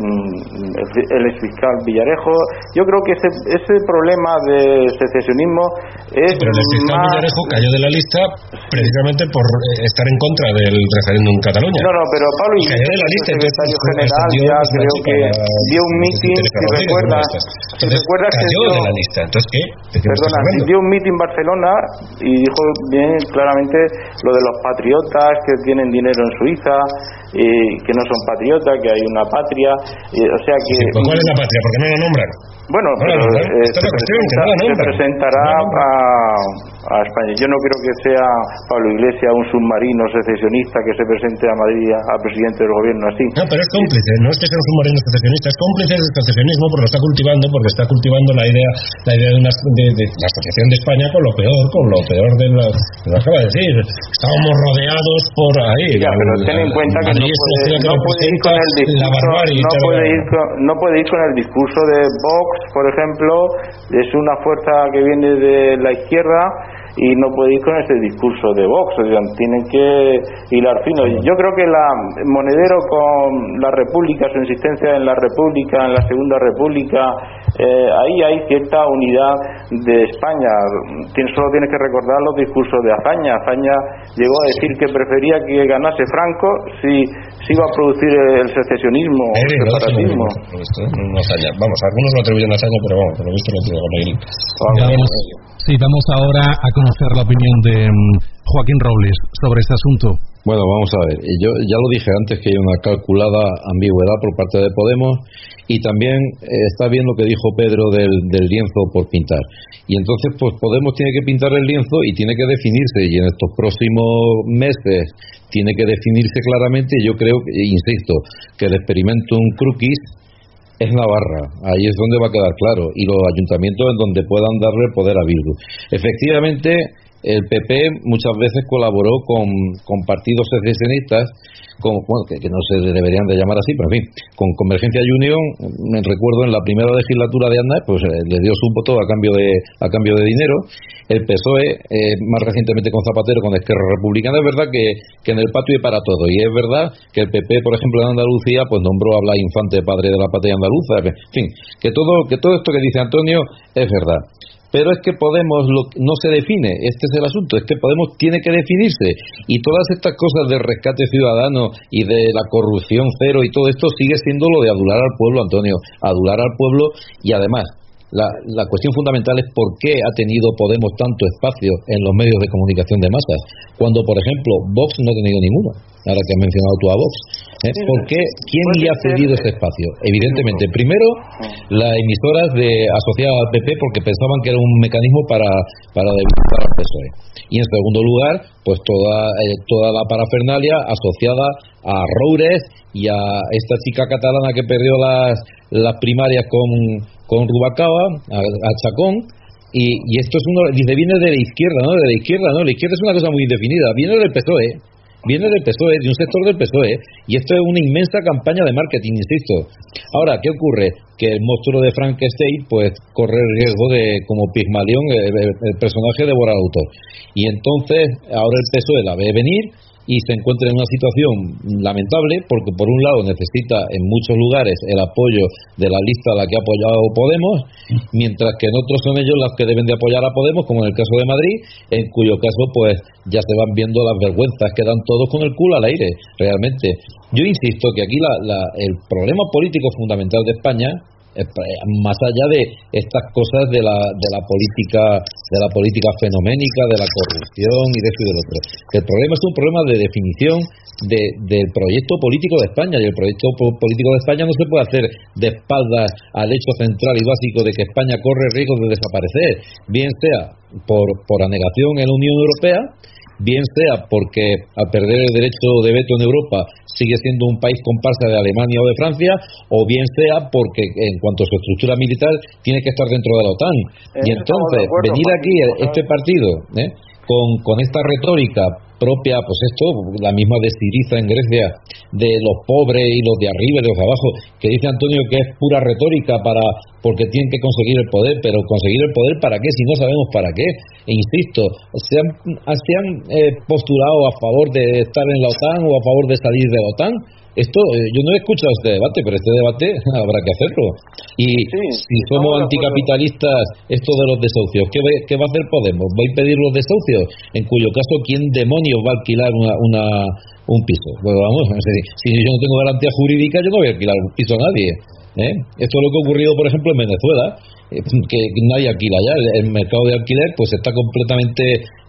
el exfiscal Villarejo. Yo creo que ese problema de secesionismo es pero el exfiscal Villarejo cayó de la lista precisamente por estar en contra del referéndum en Cataluña. No, pero Pablo cayó de la lista, el secretario general ya creo que dio un meeting, si recuerdas cayó de la lista. Entonces, ¿qué? Perdona, dio un meeting en Barcelona y dijo bien claramente lo de los patriotas que tienen dinero en Suiza, que no son patriotas, que hay una patria, o sea que... Sí, ¿cuál es la patria? ¿Por qué no la nombran? Bueno, se presentará a España. Yo no creo que sea Pablo Iglesias un submarino secesionista que se presente a Madrid a presidente del gobierno así. No, pero es cómplice, no es que sea un submarino secesionista, es cómplice del secesionismo porque lo está cultivando, la idea de la asociación de España con lo peor de lo que acaba de decir. Estábamos rodeados por ahí. Ya, pero ten en cuenta que no puede ir con el discurso, no puede ir con el discurso de Vox, por ejemplo, es una fuerza que viene de la izquierda y no puede ir con ese discurso de Vox, o sea, tienen que hilar fino. Yo creo que Monedero con la República, su insistencia en la República, en la Segunda República, ahí hay cierta unidad de España. Solo tienes que recordar los discursos de Azaña. Azaña llegó a decir que prefería que ganase Franco si iba a producir el secesionismo o el separatismo. Vamos, algunos lo atribuyen a Azaña, pero vamos, por lo visto lo tiene con él. Sí, vamos ahora a conocer la opinión de Joaquín Robles sobre este asunto. Bueno, vamos a ver. Yo ya lo dije antes que hay una calculada ambigüedad por parte de Podemos y también está bien lo que dijo Pedro del lienzo por pintar. Y entonces, pues Podemos tiene que pintar el lienzo y tiene que definirse y en estos próximos meses tiene que definirse claramente. Yo creo, insisto, que el experimentum crucis es Navarra, ahí es donde va a quedar claro, y los ayuntamientos en donde puedan darle poder a Bildu. Efectivamente, el PP muchas veces colaboró con partidos secesionistas, que no se deberían de llamar así, pero en fin, con Convergencia y Unión. Me recuerdo en la primera legislatura de Aznar, pues le dio su voto a cambio de dinero. El PSOE, más recientemente con Zapatero, con Esquerra Republicana. Es verdad que en el patio hay para todo, y es verdad que el PP, por ejemplo, en Andalucía, pues nombró a Blas Infante padre de la patria andaluza. En fin, que todo esto que dice Antonio es verdad. Pero es que Podemos no se define, este es el asunto, es que Podemos tiene que definirse, y todas estas cosas del rescate ciudadano y de la corrupción cero y todo esto sigue siendo lo de adular al pueblo, Antonio, adular al pueblo. Y además la cuestión fundamental es por qué ha tenido Podemos tanto espacio en los medios de comunicación de masas, cuando por ejemplo Vox no ha tenido ninguno, ahora que has mencionado tú a Vox. ¿Por qué? ¿Quién le ha cedido ese espacio? Evidentemente, primero las emisoras asociadas al PP, porque pensaban que era un mecanismo para debilitar al PSOE, y en segundo lugar pues toda la parafernalia asociada a Roures y a esta chica catalana que perdió las primarias con Rubalcaba, a Chacón. Y esto viene de la izquierda, ¿no? La izquierda es una cosa muy definida, viene del PSOE, de un sector del PSOE, y esto es una inmensa campaña de marketing, insisto. Ahora, ¿qué ocurre? Que el monstruo de Frankenstein pues corre el riesgo de, como Pigmalión, el personaje devora al autor, y entonces ahora el PSOE la ve venir y se encuentra en una situación lamentable, porque por un lado necesita en muchos lugares el apoyo de la lista a la que ha apoyado Podemos, mientras que en otros son ellos los que deben de apoyar a Podemos, como en el caso de Madrid, en cuyo caso pues ya se van viendo las vergüenzas que dan todos con el culo al aire, realmente. Yo insisto que aquí el problema político fundamental de España, más allá de estas cosas de la política fenoménica, de la corrupción y de eso y del otro, el problema es un problema de definición del proyecto político de España, y el proyecto político de España no se puede hacer de espaldas al hecho central y básico de que España corre riesgo de desaparecer, bien sea por anegación en la Unión Europea, bien sea porque al perder el derecho de veto en Europa sigue siendo un país comparsa de Alemania o de Francia, o bien sea porque en cuanto a su estructura militar tiene que estar dentro de la OTAN. Y entonces venir aquí este partido con esta retórica propia, pues esto, la misma de Syriza en Grecia, de los pobres y los de arriba y los de abajo, que dice Antonio que es pura retórica porque tienen que conseguir el poder, pero conseguir el poder ¿para qué? Si no sabemos para qué. E insisto, se han postulado a favor de estar en la OTAN o a favor de salir de la OTAN. Esto, yo no he escuchado este debate, pero este debate habrá que hacerlo. Y si somos anticapitalistas, esto de los desahucios, ¿qué va a hacer Podemos? ¿Va a impedir los desahucios? En cuyo caso, ¿quién demonios va a alquilar un piso? Pues vamos, si yo no tengo garantía jurídica, yo no voy a alquilar un piso a nadie. Esto es lo que ha ocurrido, por ejemplo, en Venezuela, que nadie alquila ya. El mercado de alquiler pues está completamente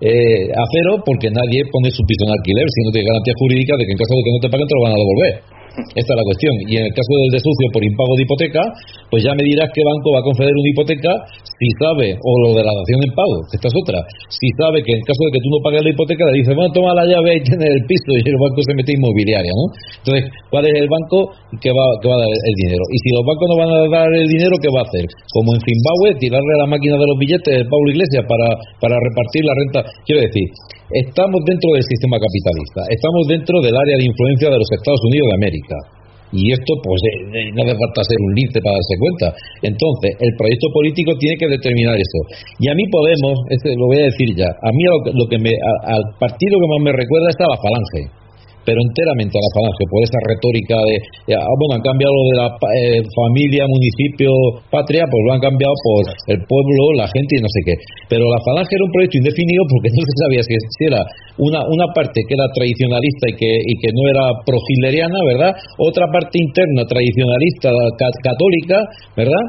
a cero, porque nadie pone su piso en alquiler si no tiene garantía jurídica de que en caso de que no te paguen te lo van a devolver. Esta es la cuestión. Y en el caso del desahucio por impago de hipoteca, pues ya me dirás qué banco va a conceder una hipoteca si sabe, o lo de la dación en pago, que esta es otra, si sabe que en caso de que tú no pagues la hipoteca le dice, bueno, toma la llave y tienes el piso, y el banco se mete inmobiliaria, ¿no? Entonces, ¿cuál es el banco que va a dar el dinero? Y si los bancos no van a dar el dinero, ¿qué va a hacer? Como en Zimbabue, tirarle a la máquina de los billetes de Pablo Iglesias para repartir la renta. Quiero decir, estamos dentro del sistema capitalista, estamos dentro del área de influencia de los Estados Unidos de América, y esto pues no hace falta ser un lince para darse cuenta. Entonces el proyecto político tiene que determinar esto, y a mí Podemos, lo voy a decir ya, a mí al partido que más me recuerda es a la Falange, pero enteramente a la Falange, por esa retórica han cambiado lo de la familia, municipio, patria, pues lo han cambiado por el pueblo, la gente y no sé qué. Pero la Falange era un proyecto indefinido porque no se sabía si era una parte que era tradicionalista y que no era pro-hitleriana, ¿verdad? Otra parte interna tradicionalista, católica, ¿verdad?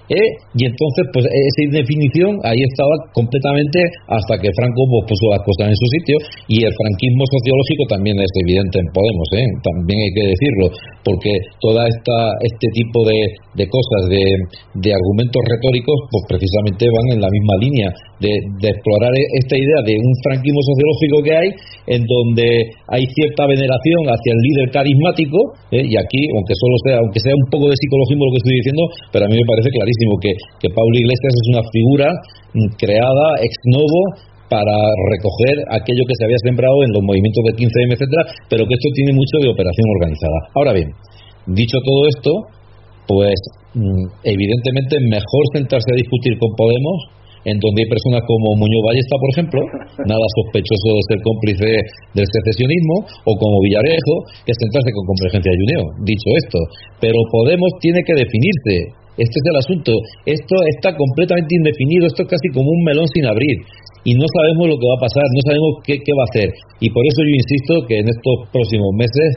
Y entonces pues esa indefinición ahí estaba completamente hasta que Franco puso las cosas en su sitio. Y el franquismo sociológico también es evidente en Podemos, también hay que decirlo, porque toda este tipo de cosas, de argumentos retóricos, pues precisamente van en la misma línea de explorar esta idea de un franquismo sociológico que hay, en donde hay cierta veneración hacia el líder carismático, y aquí, aunque sea un poco de psicologismo lo que estoy diciendo, pero a mí me parece clarísimo que Pablo Iglesias es una figura creada ex novo para recoger aquello que se había sembrado en los movimientos del 15M, etcétera, pero que esto tiene mucho de operación organizada. Ahora bien, dicho todo esto, pues evidentemente es mejor sentarse a discutir con Podemos, en donde hay personas como Muñoz Ballesta, por ejemplo, nada sospechoso de ser cómplice del secesionismo, o como Villarejo, que sentarse con Convergencia y Unión. Dicho esto, pero Podemos tiene que definirse. Este es el asunto. Esto está completamente indefinido, esto es casi como un melón sin abrir, y no sabemos lo que va a pasar, no sabemos qué va a hacer. Y por eso yo insisto que en estos próximos meses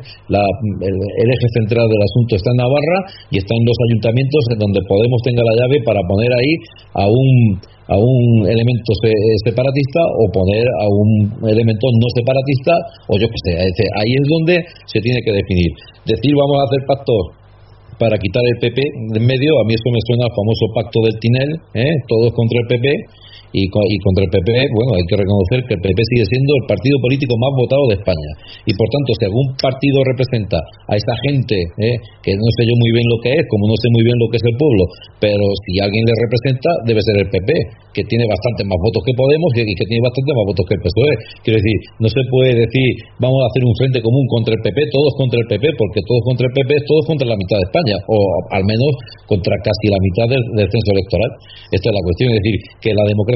el eje central del asunto está en Navarra y está en los ayuntamientos, en donde Podemos tenga la llave para poner ahí a un elemento separatista, o poner a un elemento no separatista, o yo qué sé. Ahí es donde se tiene que definir. Decir vamos a hacer pactos para quitar el PP de en medio, a mí eso me suena al famoso pacto del Tinel, todos contra el PP, y contra el PP, bueno, hay que reconocer que el PP sigue siendo el partido político más votado de España, y por tanto, si algún partido representa a esa gente, que no sé yo muy bien lo que es, como no sé muy bien lo que es el pueblo, pero si alguien le representa, debe ser el PP, que tiene bastante más votos que Podemos y que tiene bastante más votos que el PSOE. Quiero decir, no se puede decir vamos a hacer un frente común contra el PP, todos contra el PP, porque todos contra el PP es todos contra la mitad de España, o al menos contra casi la mitad del censo electoral. Esta es la cuestión, es decir, que la democracia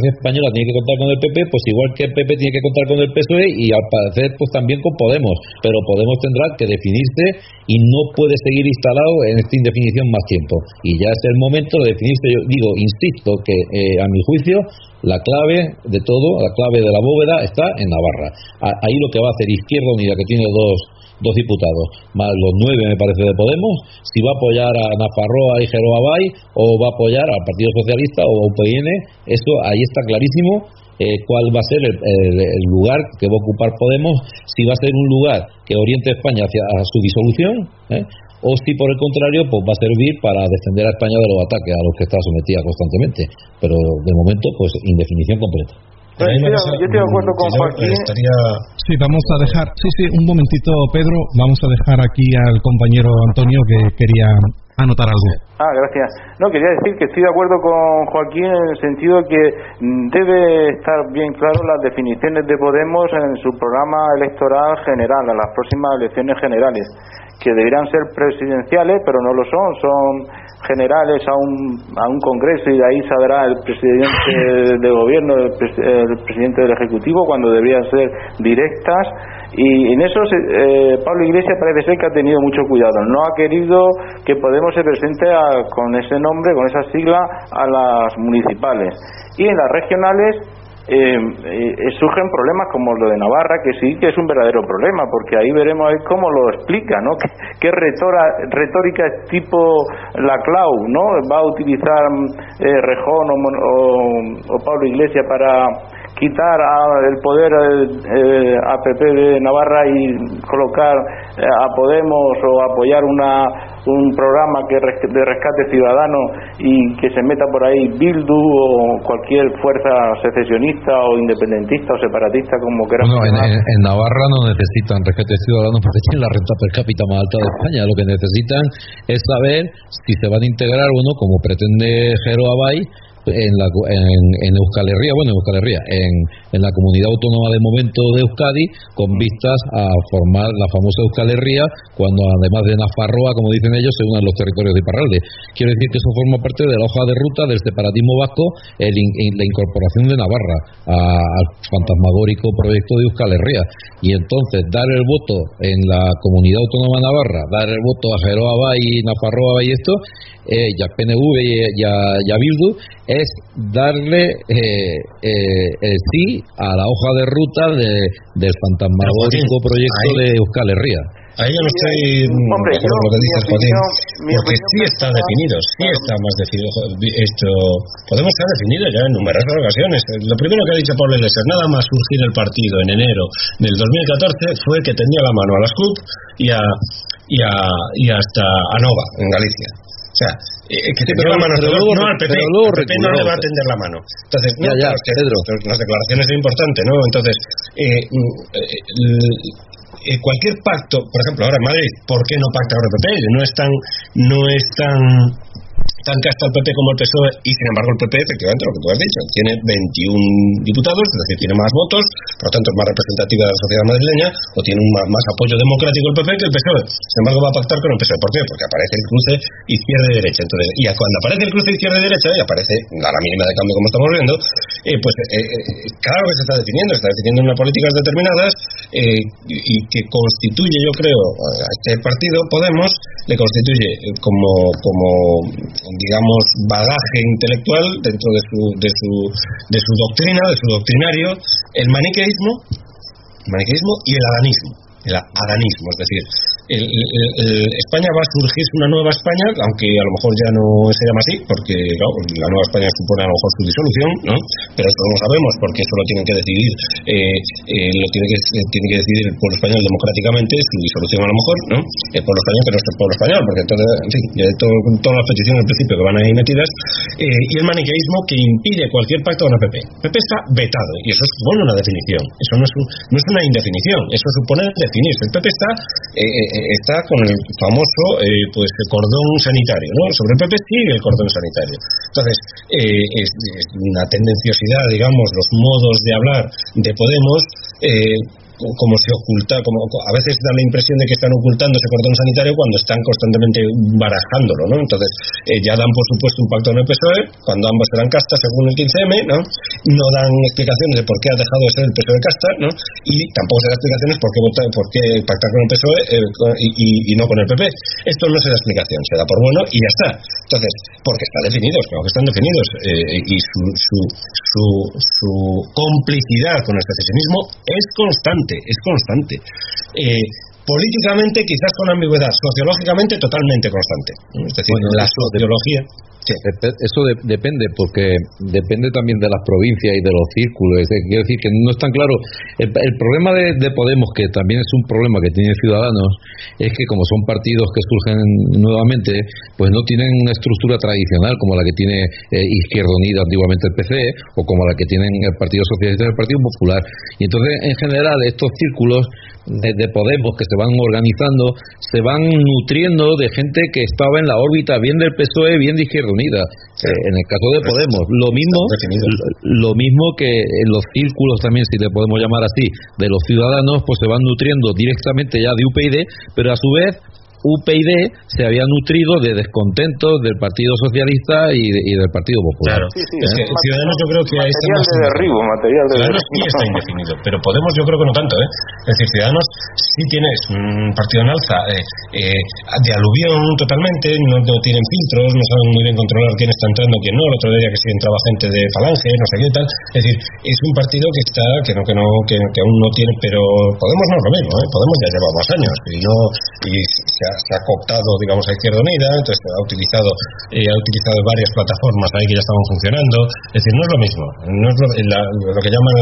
democracia española tiene que contar con el PP, pues igual que el PP tiene que contar con el PSOE y al parecer pues también con Podemos, pero Podemos tendrá que definirse y no puede seguir instalado en esta indefinición más tiempo, y ya es el momento de definirse. Yo digo, insisto, que a mi juicio la clave de todo, la clave de la bóveda está en Navarra. Ahí lo que va a hacer Izquierda Unida, que tiene dos diputados, más los 9 me parece de Podemos, si va a apoyar a Nafarroa y Jero Abay o va a apoyar al Partido Socialista o a UPN, eso ahí está clarísimo. Cuál va a ser el lugar que va a ocupar Podemos, si va a ser un lugar que oriente a España hacia su disolución, o si por el contrario pues va a servir para defender a España de los ataques a los que está sometida constantemente, pero de momento pues indefinición completa. Yo estoy de acuerdo con Joaquín. Sí, vamos a dejar, un momentito, Pedro, vamos a dejar aquí al compañero Antonio que quería anotar algo. Gracias. No, quería decir que estoy de acuerdo con Joaquín en el sentido de que debe estar bien claro las definiciones de Podemos en su programa electoral general, a las próximas elecciones generales, que deberían ser presidenciales, pero no lo son generales a un congreso, y de ahí saldrá el presidente del gobierno, el presidente del ejecutivo, cuando deberían ser directas. Y en eso Pablo Iglesias parece ser que ha tenido mucho cuidado, no ha querido que Podemos se presente con ese nombre, con esa sigla, a las municipales, y en las regionales surgen problemas como lo de Navarra, que sí que es un verdadero problema, porque ahí veremos cómo lo explica, ¿no? ¿Qué retórica es tipo la Clau, ¿no? Va a utilizar Rejón o Pablo Iglesias para quitar el poder a PP de Navarra y colocar a Podemos, o apoyar un programa de rescate ciudadano y que se meta por ahí Bildu o cualquier fuerza secesionista o independentista o separatista, como queramos. Bueno, en Navarra no necesitan rescate ciudadano porque tienen la renta per cápita más alta de España. Lo que necesitan es saber si se van a integrar o no, como pretende Jero Abay, en Euskal Herria, en la comunidad autónoma de momento de Euskadi, con vistas a formar la famosa Euskal Herria, cuando además de Nafarroa, como dicen ellos, se unan los territorios de Iparralde. Quiero decir que eso forma parte de la hoja de ruta del separatismo vasco, la incorporación de Navarra al fantasmagórico proyecto de Euskal Herria. Y entonces dar el voto en la comunidad autónoma navarra, dar el voto a Jero Abay y Nafarroa y esto, y a PNV y a Bildu, es darle el sí a la hoja de ruta del fantasmagórico proyecto de Euskal Herria. Ahí yo no estoy de acuerdo con lo que dices, Joaquín, porque sí está definido, sí está más definido. Esto Podemos estar definido ya en numerosas ocasiones. Lo primero que ha dicho Pablo Iglesias, nada más surgir el partido en enero del 2014, fue que tenía la mano a las CUP y hasta a Nova, en Galicia. O sea, que te la mano, no al PP, el PP no le va a tender la mano. Entonces, Pedro, las declaraciones son importantes, ¿no? Entonces, cualquier pacto, por ejemplo, ahora en Madrid, ¿por qué no pacta con el PP? No es tan casta el PP como el PSOE, y sin embargo el PP, efectivamente, lo que tú has dicho, tiene 21 diputados, es decir, tiene más votos, por lo tanto es más representativa de la sociedad madrileña, o tiene más apoyo democrático el PP que el PSOE. Sin embargo va a pactar con el PSOE. ¿Por qué? Porque aparece el cruce izquierda y derecha. Entonces, y cuando aparece el cruce izquierda y derecha, y aparece a la mínima de cambio como estamos viendo, claro que se está definiendo unas políticas determinadas, y que constituye, yo creo, a este partido, Podemos, le constituye como digamos, bagaje intelectual dentro de su doctrina, de su doctrinario, el maniqueísmo y el adanismo, es decir, España va a surgir una nueva España, aunque a lo mejor ya no se llama así, porque claro, la nueva España supone a lo mejor su disolución, ¿no? Pero esto no lo sabemos, porque eso lo tienen que decidir tiene que decidir el pueblo español democráticamente, su disolución a lo mejor, ¿no? El pueblo español, pero no es el pueblo español, porque entonces, en fin, todas las peticiones en principio que van ahí metidas, y el maniqueísmo, que impide cualquier pacto con el PP. El PP está vetado, y eso supone una definición, eso no es una indefinición, eso supone definirse. El PP está con el famoso el cordón sanitario, ¿no? Sobre el PP sigue el cordón sanitario. Entonces, es una tendenciosidad, digamos, los modos de hablar de Podemos, como si oculta, como a veces da la impresión de que están ocultando ese cordón sanitario cuando están constantemente barajándolo, ¿no? Entonces ya dan por supuesto un pacto con el PSOE cuando ambos eran castas según el 15M, ¿no? No dan explicaciones de por qué ha dejado de ser el PSOE casta, ¿no? Y tampoco se dan explicaciones por qué pactar con el PSOE y no con el PP. Esto no se da explicación, se da por bueno y ya está. Entonces, porque están definidos, claro que están definidos, y su complicidad con el secesionismo es constante. Políticamente quizás con ambigüedad, sociológicamente totalmente constante. Es decir, la sociología... Sí. Eso depende, porque depende también de las provincias y de los círculos. Quiero decir que no es tan claro. El problema de Podemos, que también es un problema que tiene Ciudadanos, es que como son partidos que surgen nuevamente, pues no tienen una estructura tradicional como la que tiene Izquierda Unida, antiguamente el PC, o como la que tienen el Partido Socialista y el Partido Popular. Y entonces, en general, estos círculos de Podemos que se van organizando, se van nutriendo de gente que estaba en la órbita bien del PSOE, bien de Izquierda Unida. En el caso de Podemos, lo mismo que en los círculos también, si le podemos llamar así, de los Ciudadanos, pues se van nutriendo directamente ya de UPyD, pero a su vez UPyD se había nutrido de descontentos del Partido Socialista y del Partido Popular. Claro. Sí, es que Ciudadanos yo creo que ahí está más material de Ciudadanos sí está indefinido, pero Podemos yo creo que no tanto, Es decir, Ciudadanos sí tiene un partido en alza, de aluvión totalmente, no tienen filtros, no saben muy bien controlar quién está entrando, quién no. El otro día que sí entraba gente de Falange, no sé qué tal. Es decir, es un partido que está que aún no tiene, pero Podemos no es lo mismo, Podemos ya lleva más años y se ha cooptado, digamos, a Izquierda Unida, entonces ha utilizado varias plataformas ahí que ya estaban funcionando. Es decir, no es lo mismo, no es lo que llaman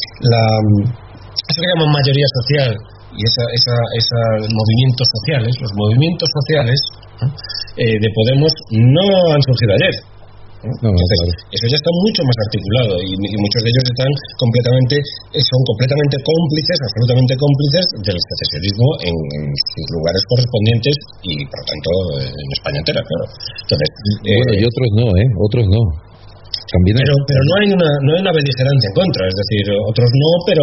eso que llaman mayoría social y esos movimientos sociales. Los movimientos sociales de Podemos no han surgido ayer. Eso ya está mucho más articulado y muchos de ellos son completamente cómplices, absolutamente cómplices del secesionismo en sus lugares correspondientes y por lo tanto en España entera, claro. Entonces, y otros no. También pero no hay una beligerancia en contra, es decir, otros no, pero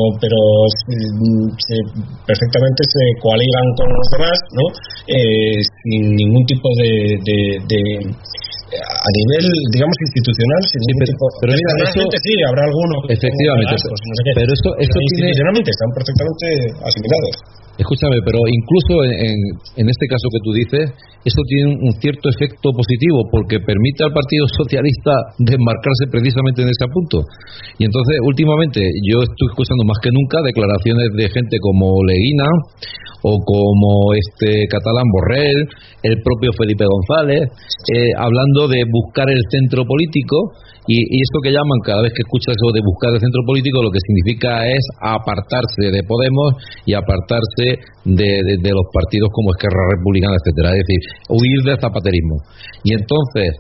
perfectamente se coaligan con los demás, ¿no? Sin ningún tipo de a nivel, digamos, institucional, pero mira, eso sí, habrá alguno efectivamente, no sé qué, pero eso institucionalmente están perfectamente asimilados. Escúchame, pero incluso en este caso que tú dices, eso tiene un cierto efecto positivo porque permite al Partido Socialista desmarcarse precisamente en ese punto. Y entonces, últimamente, yo estoy escuchando más que nunca declaraciones de gente como Leguina o como catalán Borrell, el propio Felipe González, hablando de buscar el centro político. Y esto que llaman, cada vez que escuchas eso de buscar el centro político, lo que significa es apartarse de Podemos y apartarse de los partidos como Esquerra Republicana, etcétera. Es decir, huir del zapaterismo. Y entonces,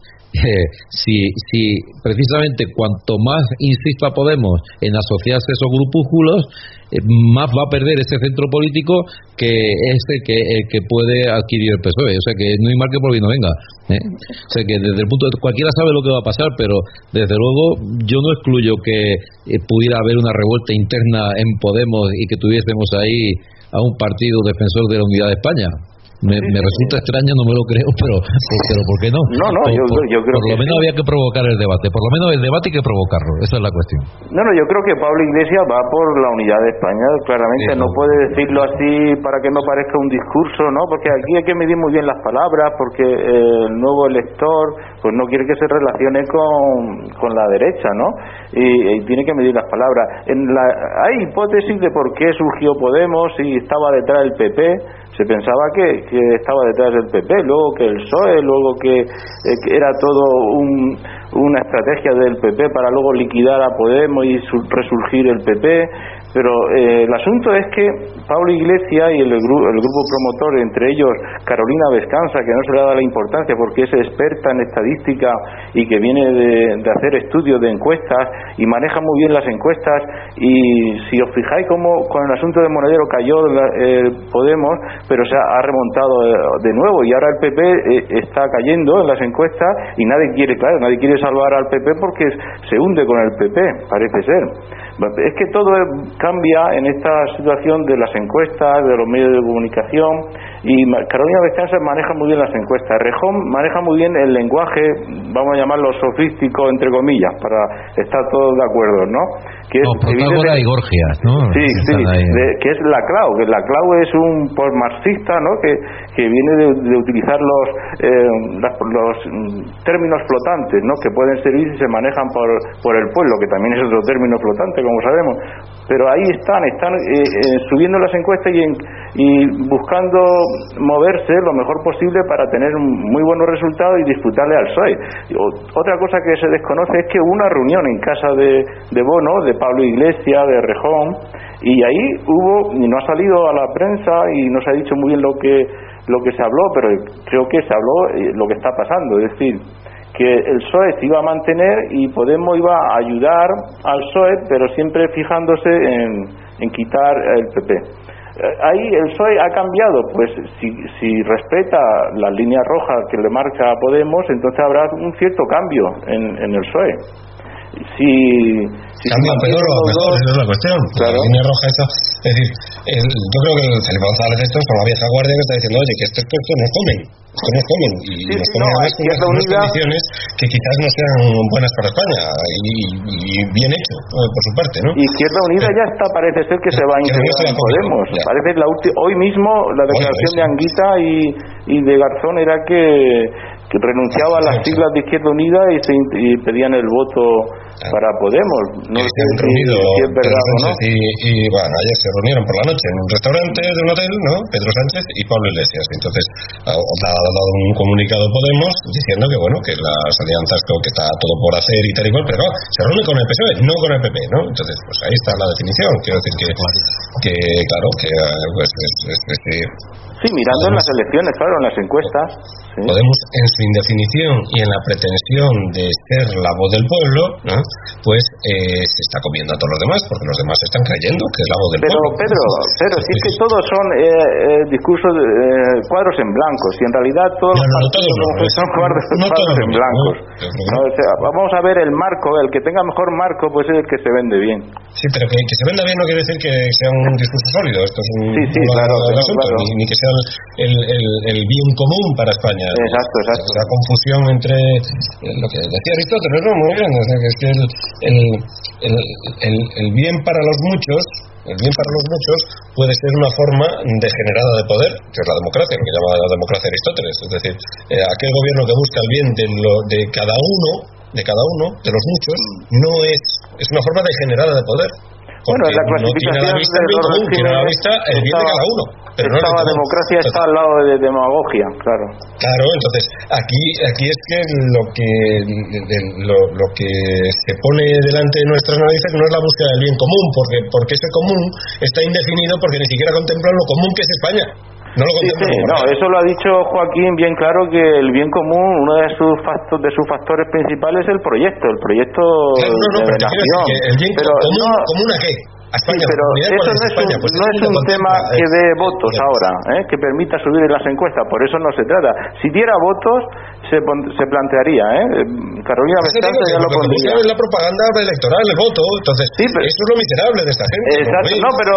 si precisamente cuanto más insista Podemos en asociarse a esos grupúsculos, más va a perder ese centro político que el que puede adquirir el PSOE. O sea que no hay mal que por bien no venga. O sea que desde el punto de cualquiera sabe lo que va a pasar, pero desde luego yo no excluyo que pudiera haber una revuelta interna en Podemos y que tuviésemos ahí a un partido defensor de la unidad de España. Me resulta extraño, no me lo creo, pero ¿por qué no? Yo creo por lo menos había que provocar el debate, por lo menos el debate hay que provocarlo, esa es la cuestión. Yo creo que Pablo Iglesias va por la unidad de España, claramente. No puede decirlo así para que no parezca un discurso, ¿no? Porque aquí hay que medir muy bien las palabras, porque el nuevo elector pues no quiere que se relacione con la derecha, ¿no? Y tiene que medir las palabras. Hay hipótesis de por qué surgió Podemos y estaba detrás del PP. Se pensaba que estaba detrás del PP, luego que el PSOE, luego que era todo una estrategia del PP para luego liquidar a Podemos y resurgir el PP. Pero el asunto es que Pablo Iglesias y el grupo promotor, entre ellos Carolina Vescanza, que no se le da la importancia porque es experta en estadística y que viene de hacer estudios de encuestas y maneja muy bien las encuestas, y si os fijáis cómo con el asunto de Monedero cayó Podemos, pero se ha remontado de nuevo, y ahora el PP está cayendo en las encuestas y nadie quiere salvar al PP porque se hunde con el PP, parece ser. Es que todo cambia en esta situación de las encuestas, de los medios de comunicación, y Carolina Bestanza maneja muy bien las encuestas. Rejón maneja muy bien el lenguaje, vamos a llamarlo sofístico, entre comillas, para estar todos de acuerdo, ¿no? Que es Protágora y Gorgias, ¿no? Sí, que es la clau, que la clau es un postmarxista, ¿no? Que viene de utilizar los términos flotantes, ¿no? Que pueden servir si se manejan por el pueblo, que también es otro término flotante, como sabemos. Pero ahí están subiendo las encuestas y buscando moverse lo mejor posible para tener muy buenos resultados y disputarle al PSOE. Otra cosa que se desconoce es que hubo una reunión en casa de Bono, de Pablo Iglesias, de Rejón, y ahí y no ha salido a la prensa y no se ha dicho muy bien lo que se habló, pero creo que se habló lo que está pasando, es decir, que el PSOE se iba a mantener y Podemos iba a ayudar al PSOE, pero siempre fijándose en quitar el PP. Ahí el PSOE ha cambiado, pues si respeta las líneas rojas que le marca a Podemos, entonces habrá un cierto cambio en el PSOE. Si cambio peor o mejor, esa es la cuestión. Claro. La línea roja esa, es decir, yo creo que el Felipe González esto es una vieja guardia que está diciendo, oye, que esto nos comen y nos comen además con unas condiciones que quizás no sean buenas para España y bien hecho por su parte, ¿no? Izquierda Unida ya está, parece ser que se va a integrar en Podemos. Parece hoy mismo la declaración de Anguita y de Garzón era que renunciaba a las siglas de Izquierda Unida y pedían el voto para Podemos. No sé si es verdad o no. Y bueno, ayer se reunieron por la noche en un restaurante de un hotel, ¿no? Pedro Sánchez y Pablo Iglesias. Entonces ha dado un comunicado Podemos diciendo que bueno, que las alianzas que está todo por hacer y tal y cual, pero se reúne con el PSOE, no con el PP, ¿no? Entonces pues ahí está la definición. Quiero decir que claro, que pues sí, mirando en las elecciones, claro, en las encuestas. Sí. Podemos, en su indefinición y en la pretensión de ser la voz del pueblo, ¿no? Pues se está comiendo a todos los demás, porque los demás están creyendo que es la voz del pueblo. Pedro, si es que todos son discursos, cuadros en blanco, si en realidad todos son cuadros en blanco. ¿No? O sea, vamos a ver el marco, el que tenga mejor marco, pues es el que se vende bien. Sí, pero que se venda bien no quiere decir que sea un discurso sólido. Esto es claro. Ni que sea el bien común para España. Exacto. La confusión entre lo que decía Aristóteles, ¿no? Muy bien, o sea, que es que el bien para los muchos, puede ser una forma degenerada de poder, que es la democracia, lo que llama la democracia Aristóteles. Es decir, aquel gobierno que busca el bien de cada uno, de los muchos, no es una forma degenerada de poder. Bueno, en la clasificación tiene a la vista el bien de cada uno. Pero no la democracia está al lado de demagogia, claro. Claro, entonces aquí es que lo que se pone delante de nuestras narices no es la búsqueda del bien común, porque ese común está indefinido porque ni siquiera contempla lo común que es España. No lo contempla. Eso lo ha dicho Joaquín bien claro, que el bien común, uno de sus factores principales es el proyecto claro, de nación. El bien común ¿a qué? España, pero eso no es un tema que dé votos ahora, que permita subir en las encuestas, por eso no se trata. Si diera votos, se plantearía, Carolina Bestanza ya lo pondría. Es la propaganda electoral, el voto, entonces eso es lo miserable de esta gente. Exacto, no, pero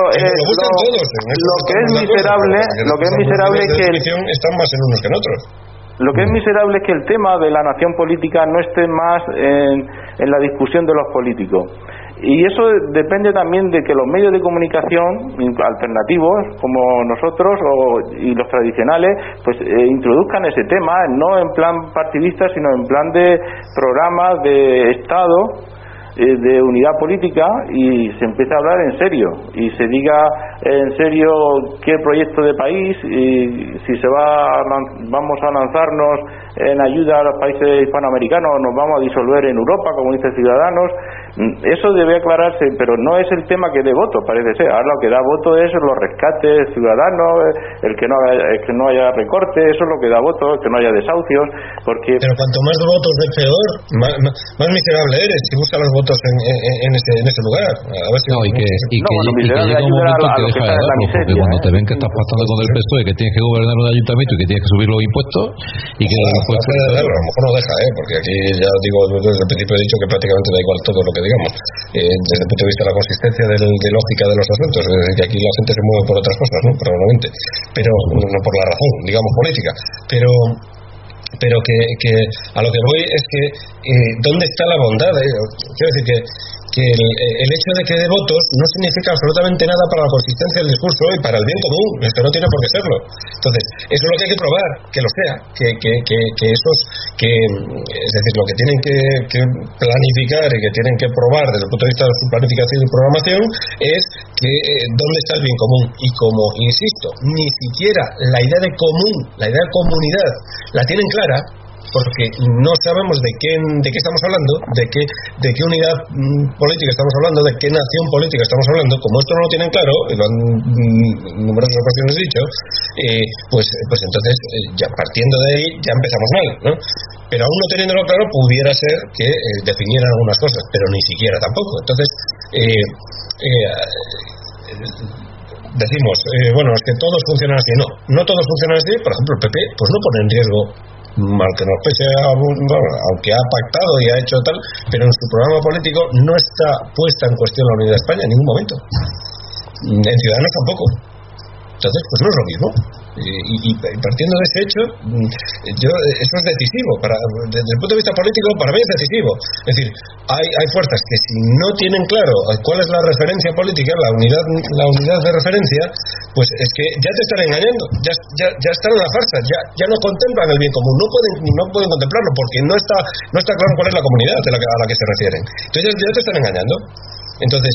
lo que es miserable es que están más en unos que en otros. Lo que es miserable es que el tema de la nación política no esté más en la discusión de los políticos. Y eso depende también de que los medios de comunicación alternativos como nosotros y los tradicionales pues introduzcan ese tema, no en plan partidista, sino en plan de programas de Estado, de unidad política, y se empieza a hablar en serio y se diga en serio qué proyecto de país, y si vamos a lanzarnos en ayuda a los países hispanoamericanos, nos vamos a disolver en Europa, como dice Ciudadanos. Eso debe aclararse, pero no es el tema que dé voto, parece ser. Ahora lo que da voto es los rescates ciudadanos, el que no haya recortes, eso es lo que da voto, que no haya desahucios, porque... Pero cuanto más votos de peor, más miserable eres, si buscas los votos en ese lugar. A ver si llega un momento que deja de darlo, porque cuando te ven que estás pactando con el PSOE, que tienes que gobernar un ayuntamiento y que tienes que subir los impuestos, y que a lo mejor no deja, porque aquí ya digo, desde el principio he dicho que prácticamente da igual todo lo que digamos, desde el punto de vista de la consistencia de lógica de los asuntos, que aquí la gente se mueve por otras cosas, ¿no? Probablemente, pero no por la razón, digamos, política, pero que a lo que voy es que ¿dónde está la bondad? Quiero decir que el hecho de que dé votos no significa absolutamente nada para la consistencia del discurso y para el bien común. Esto no tiene por qué serlo. Entonces, eso es lo que hay que probar, que lo sea, es decir, lo que tienen que planificar y que tienen que probar desde el punto de vista de su planificación y programación es que dónde está el bien común. Y como insisto, ni siquiera la idea de común, la idea de comunidad la tienen clara, porque no sabemos de qué estamos hablando, de qué unidad política estamos hablando, de qué nación política estamos hablando. Como esto no lo tienen claro, y lo han en numerosas ocasiones dicho, pues entonces ya partiendo de ahí ya empezamos mal, ¿no? Pero aún no teniéndolo claro, pudiera ser que definieran algunas cosas, pero ni siquiera tampoco. Entonces decimos, bueno, es que todos funcionan así. No todos funcionan así. Por ejemplo, el PP pues no pone en riesgo, mal que nos pese, aunque ha pactado y ha hecho tal, pero en su programa político no está puesta en cuestión la unidad de España en ningún momento. En Ciudadanos tampoco. Entonces, pues no es lo mismo. Y partiendo de ese hecho, eso es decisivo. Desde el punto de vista político, para mí es decisivo. Es decir, hay fuerzas que si no tienen claro cuál es la referencia política, la unidad de referencia, pues es que ya te están engañando, ya están en la farsa, ya no contemplan el bien común, no pueden contemplarlo porque no está claro cuál es la comunidad a la que se refieren. Entonces ya te están engañando. Entonces,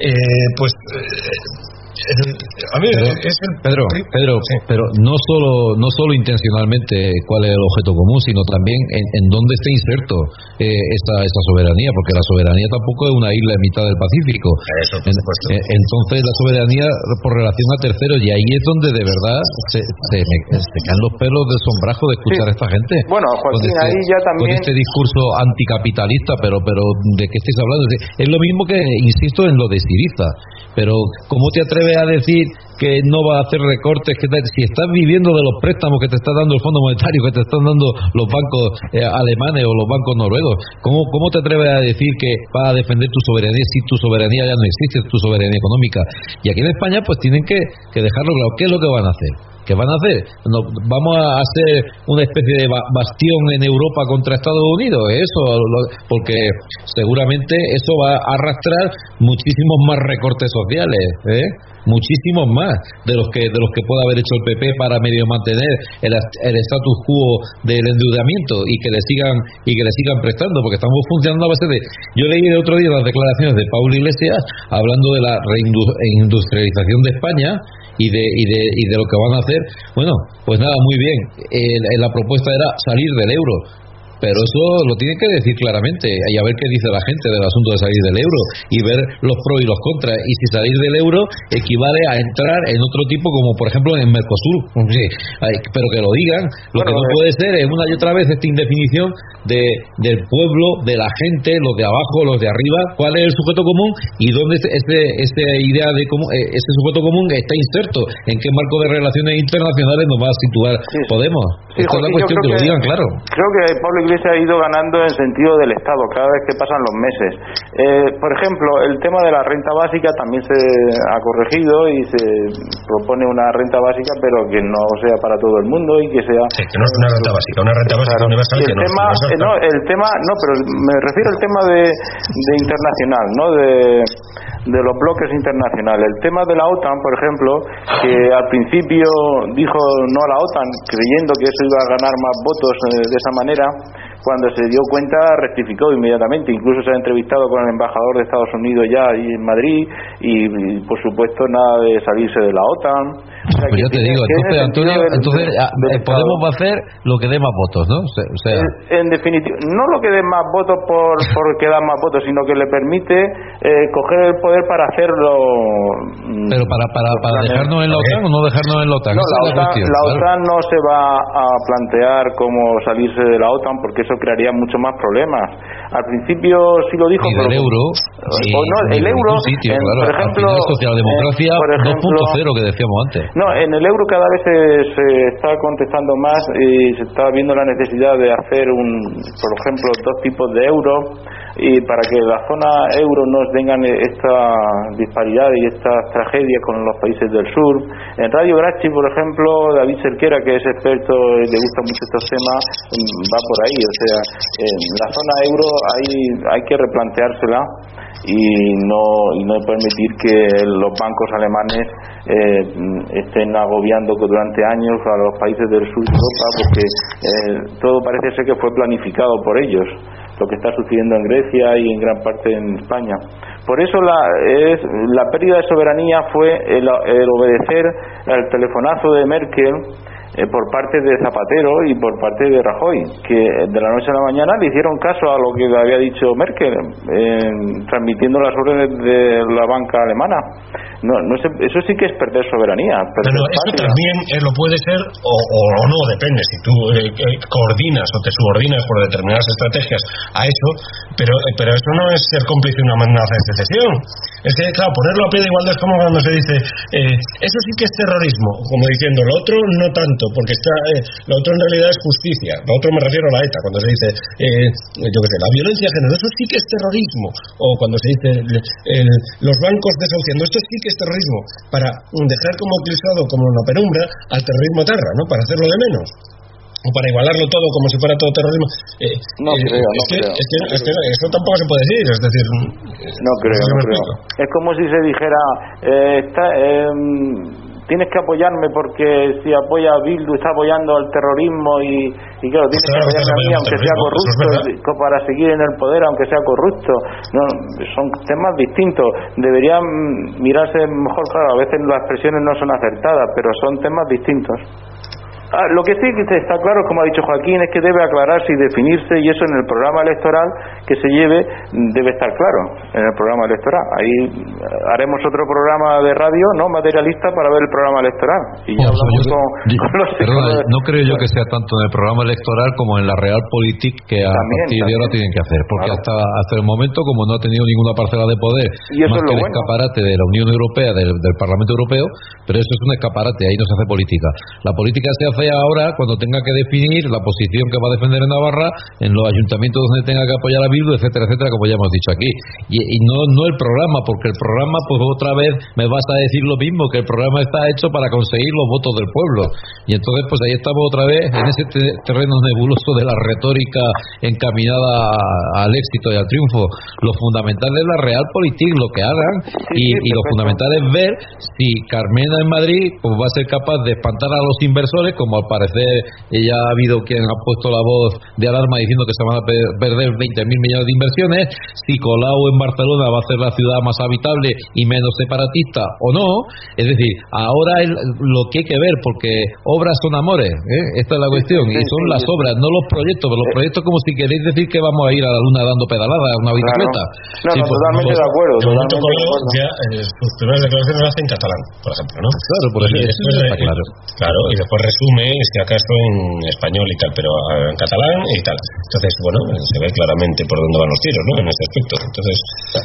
a mí Pedro, sí. Pero no solo intencionalmente cuál es el objeto común, sino también en dónde está inserto esta soberanía, porque la soberanía tampoco es una isla en mitad del Pacífico. Eso, por supuesto. Entonces la soberanía por relación a terceros, y ahí es donde de verdad se caen los pelos del sombrajo de escuchar a esta gente. Bueno, Joaquín, ahí ya también con este discurso anticapitalista, pero ¿de qué estáis hablando? Es lo mismo que insisto en lo de Syriza, pero ¿cómo te atreves a decir que no va a hacer recortes? Si estás viviendo de los préstamos que te está dando el Fondo Monetario, que te están dando los bancos alemanes o los bancos noruegos, ¿cómo te atreves a decir que vas a defender tu soberanía si tu soberanía ya no existe, tu soberanía económica? Y aquí en España pues tienen que dejarlo claro. ¿Qué es lo que van a hacer? ¿Qué van a hacer? ¿Vamos a hacer una especie de bastión en Europa contra Estados Unidos? Eso, porque seguramente eso va a arrastrar muchísimos más recortes sociales, muchísimos más de los que pueda haber hecho el PP para medio mantener el status quo del endeudamiento y que le sigan prestando, porque estamos funcionando a base de... Yo leí el otro día las declaraciones de Pablo Iglesias hablando de la reindustrialización de España y de lo que van a hacer. Bueno, pues nada, muy bien. La propuesta era salir del euro, pero eso lo tienen que decir claramente y a ver qué dice la gente del asunto de salir del euro y ver los pros y los contras, y si salir del euro equivale a entrar en otro tipo, como por ejemplo en Mercosur, sí, pero que lo digan. Lo que no puede ser es una y otra vez esta indefinición del pueblo, de la gente, los de abajo, los de arriba, cuál es el sujeto común y dónde esta idea de cómo ese sujeto común está inserto, en qué marco de relaciones internacionales nos va a situar Podemos. Esta es la cuestión, que lo digan claro. Creo que Pablo Iglesias ha ido ganando en sentido del Estado cada vez que pasan los meses. Por ejemplo, el tema de la renta básica también se ha corregido y se propone una renta básica, pero que no sea para todo el mundo y que sea... Sí, que no es una renta básica, una renta básica universal que pero me refiero al tema de internacional, ¿no? De los bloques internacionales. El tema de la OTAN, por ejemplo, que al principio dijo no a la OTAN creyendo que eso iba a ganar más votos de esa manera, cuando se dio cuenta rectificó inmediatamente. Incluso se ha entrevistado con el embajador de Estados Unidos ya ahí en Madrid y por supuesto nada de salirse de la OTAN. O sea, pues ya te digo, entonces Antonio, Podemos va a hacer lo que dé más votos, ¿no? O sea, en definitiva, no lo que dé más votos porque da más votos, sino que le permite coger el poder para hacerlo. Pero para dejarnos en la OTAN o no dejarnos en la OTAN. No, la OTAN no se va a plantear como salirse de la OTAN, porque eso crearía mucho más problemas. Al principio sí lo dijo, y del euro, el euro, claro, por ejemplo, al final socialdemocracia 2.0 que decíamos antes. No, en el euro cada vez se está contestando más y se está viendo la necesidad de hacer por ejemplo, dos tipos de euro. y para que la zona euro no tengan estas disparidades y estas tragedias con los países del sur. En Radio Grachi, por ejemplo, David Cerquera, que es experto y le gustan mucho estos temas, va por ahí. O sea, en la zona euro hay que replanteársela y no permitir que los bancos alemanes estén agobiando durante años a los países del sur de Europa, porque todo parece ser que fue planificado por ellos, lo que está sucediendo en Grecia y en gran parte en España. Por eso la pérdida de soberanía fue el obedecer al telefonazo de Merkel por parte de Zapatero y por parte de Rajoy, que de la noche a la mañana le hicieron caso a lo que había dicho Merkel, transmitiendo las órdenes de la banca alemana. Eso sí que es perder soberanía. Pero eso también lo puede ser o no, depende. Si tú coordinas o te subordinas por determinadas estrategias a eso, pero eso no es ser cómplice de una amenaza de secesión. Es que, claro, ponerlo a pie de igualdad es como cuando se dice eso sí que es terrorismo, como diciendo lo otro no tanto, porque lo otro en realidad es justicia. Lo otro me refiero a la ETA, cuando se dice yo qué sé, la violencia de género, eso sí que es terrorismo. O cuando se dice los bancos desahuciando, esto sí que es terrorismo, para dejar como eclipsado, como una penumbra, al terrorismo terra, ¿no? Para hacerlo de menos, o para igualarlo todo como si fuera todo terrorismo. No creo. Eso tampoco se puede decir, es decir, no creo. Es como si se dijera tienes que apoyarme porque si apoya a Bildu está apoyando al terrorismo y claro, tienes que apoyarme a mí aunque sea corrupto, para seguir en el poder aunque sea corrupto. No, son temas distintos, deberían mirarse mejor. Claro, a veces las expresiones no son acertadas, pero son temas distintos. Lo que sí que está claro, como ha dicho Joaquín, es que debe aclararse y definirse, y eso en el programa electoral que se lleve debe estar claro en el programa electoral. Ahí haremos otro programa de radio, ¿no?, materialista, para ver el programa electoral. Y ya hablamos con los... Perdona, no creo yo que sea tanto en el programa electoral como en la Realpolitik, que a partir de ahora tienen que hacer, porque hasta el momento, como no ha tenido ninguna parcela de poder, más que el escaparate de la Unión Europea, del Parlamento Europeo, pero eso es un escaparate, ahí no se hace política. La política se hace ahora cuando tenga que definir la posición que va a defender en Navarra, en los ayuntamientos donde tenga que apoyar a Bildu, etcétera, etcétera, como ya hemos dicho aquí. Y no el programa, porque el programa, pues otra vez me vas a decir lo mismo, que el programa está hecho para conseguir los votos del pueblo. Y entonces, pues ahí estamos otra vez en ese terreno nebuloso de la retórica encaminada al éxito y al triunfo. Lo fundamental es la Realpolitik, lo que hagan, y lo fundamental es ver si Carmena en Madrid pues va a ser capaz de espantar a los inversores, como al parecer ya ha habido quien ha puesto la voz de alarma diciendo que se van a perder 20.000 millones de inversiones, si Colau en Barcelona va a ser la ciudad más habitable y menos separatista o no. Es decir, ahora es lo que hay que ver, porque obras son amores, esta es la cuestión, y son las obras, no los proyectos. Los proyectos, como si queréis decir que vamos a ir a la luna dando pedaladas a una bicicleta. Totalmente de acuerdo. Ya sus primeras declaraciones las hace en catalán, por ejemplo, ¿no? Claro, por eso está claro. Claro, y después resume, si acaso, en español y tal, pero en catalán y tal. Entonces, bueno, se ve claramente por dónde van los tiros, ¿no?, en este aspecto. Entonces,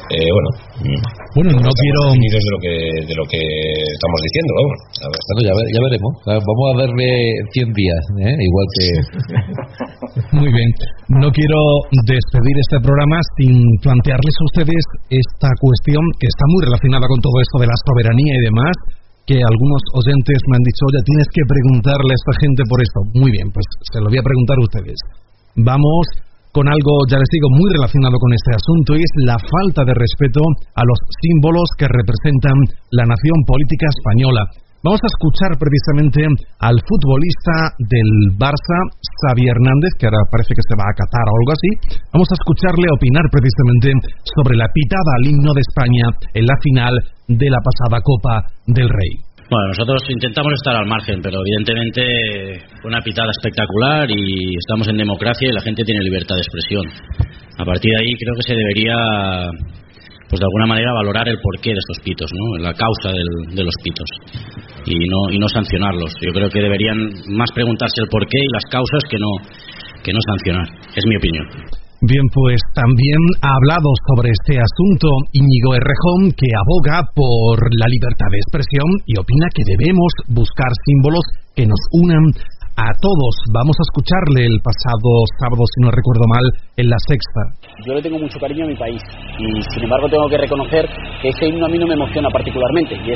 no quiero definidos de lo que estamos diciendo, vamos. Ya veremos. Vamos a darle 100 días, igual que... Muy bien. No quiero despedir este programa sin plantearles a ustedes esta cuestión que está muy relacionada con todo esto de la soberanía y demás, que algunos oyentes me han dicho: oye, tienes que preguntarle a esta gente por esto. Muy bien, pues se lo voy a preguntar a ustedes. Vamos con algo, ya les digo, muy relacionado con este asunto, y es la falta de respeto a los símbolos que representan la nación política española. Vamos a escuchar precisamente al futbolista del Barça, Xavi Hernández, que ahora parece que se va a Qatar o algo así. Vamos a escucharle opinar precisamente sobre la pitada al himno de España en la final de la pasada Copa del Rey. Bueno, nosotros intentamos estar al margen, pero evidentemente fue una pitada espectacular y estamos en democracia y la gente tiene libertad de expresión. A partir de ahí creo que se debería, pues de alguna manera, valorar el porqué de estos pitos, ¿no?, la causa de los pitos, y no sancionarlos. Yo creo que deberían más preguntarse el porqué y las causas que no sancionar. Es mi opinión. Bien, pues también ha hablado sobre este asunto Íñigo Errejón, que aboga por la libertad de expresión y opina que debemos buscar símbolos que nos unan a todos. Vamos a escucharle el pasado sábado, si no recuerdo mal, en La Sexta. Yo le tengo mucho cariño a mi país y sin embargo tengo que reconocer que ese himno a mí no me emociona particularmente y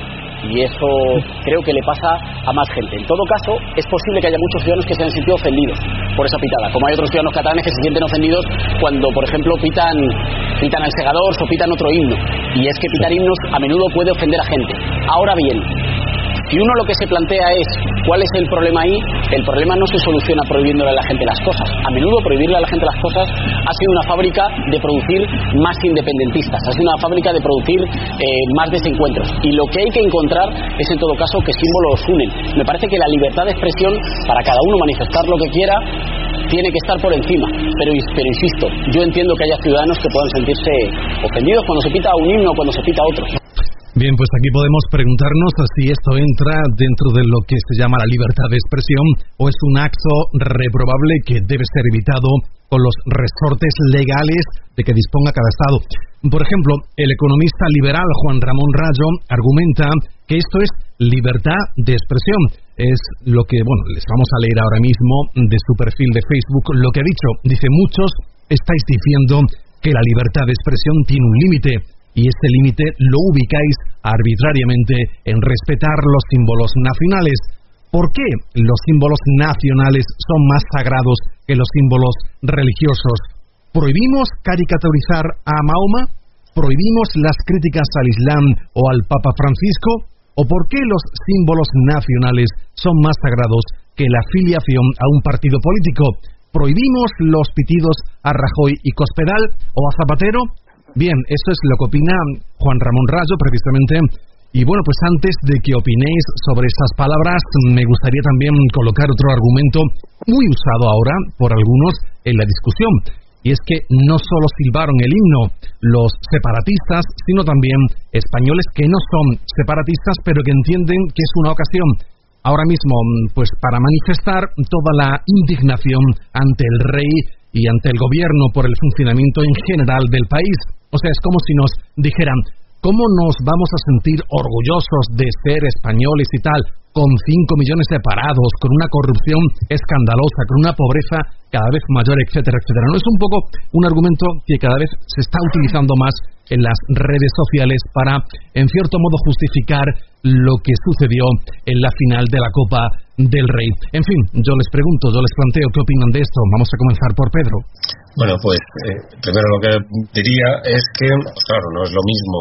eso creo que le pasa a más gente. En todo caso, es posible que haya muchos ciudadanos que se hayan sentido ofendidos por esa pitada, como hay otros ciudadanos catalanes que se sienten ofendidos cuando, por ejemplo, pitan al Segadors o pitan otro himno. Y es que pitar himnos a menudo puede ofender a gente. Ahora bien, si uno lo que se plantea es cuál es el problema ahí, el problema no se soluciona prohibiéndole a la gente las cosas. A menudo prohibirle a la gente las cosas ha sido una fábrica de producir más independentistas, ha sido una fábrica de producir más desencuentros. Y lo que hay que encontrar es, en todo caso, que símbolos unen. Me parece que la libertad de expresión, para cada uno manifestar lo que quiera, tiene que estar por encima. Pero insisto, yo entiendo que haya ciudadanos que puedan sentirse ofendidos cuando se pita un himno o cuando se pita otro. Bien, pues aquí podemos preguntarnos si esto entra dentro de lo que se llama la libertad de expresión o es un acto reprobable que debe ser evitado con los resortes legales de que disponga cada Estado. Por ejemplo, el economista liberal Juan Ramón Rayo argumenta que esto es libertad de expresión. Es lo que, les vamos a leer ahora mismo de su perfil de Facebook, lo que ha dicho. Dice, muchos estáis diciendo que la libertad de expresión tiene un límite. Y este límite lo ubicáis arbitrariamente en respetar los símbolos nacionales. ¿Por qué los símbolos nacionales son más sagrados que los símbolos religiosos? ¿Prohibimos caricaturizar a Mahoma? ¿Prohibimos las críticas al Islam o al Papa Francisco? ¿O por qué los símbolos nacionales son más sagrados que la afiliación a un partido político? ¿Prohibimos los pitidos a Rajoy y Cospedal o a Zapatero? Bien, eso es lo que opina Juan Ramón Rayo, precisamente. Y pues antes de que opinéis sobre esas palabras, me gustaría también colocar otro argumento muy usado ahora por algunos en la discusión. Y es que no solo silbaron el himno los separatistas, sino también españoles que no son separatistas, pero que entienden que es una ocasión ahora mismo, para manifestar toda la indignación ante el rey y ante el gobierno por el funcionamiento en general del país. O sea, es como si nos dijeran, ¿cómo nos vamos a sentir orgullosos de ser españoles y tal, con 5 millones de parados, con una corrupción escandalosa, con una pobreza cada vez mayor, etcétera, etcétera? No es un poco un argumento que cada vez se está utilizando más en las redes sociales para, en cierto modo, justificar lo que sucedió en la final de la Copa del Rey. En fin, yo les pregunto, yo les planteo, ¿qué opinan de esto? Vamos a comenzar por Pedro. Bueno, pues primero lo que diría es que, claro, no es lo mismo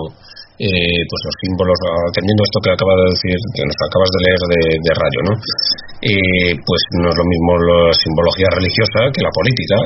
los símbolos, atendiendo esto que acaba de decir, que nos acabas de leer de Rayo, ¿no? Pues no es lo mismo la simbología religiosa que la política,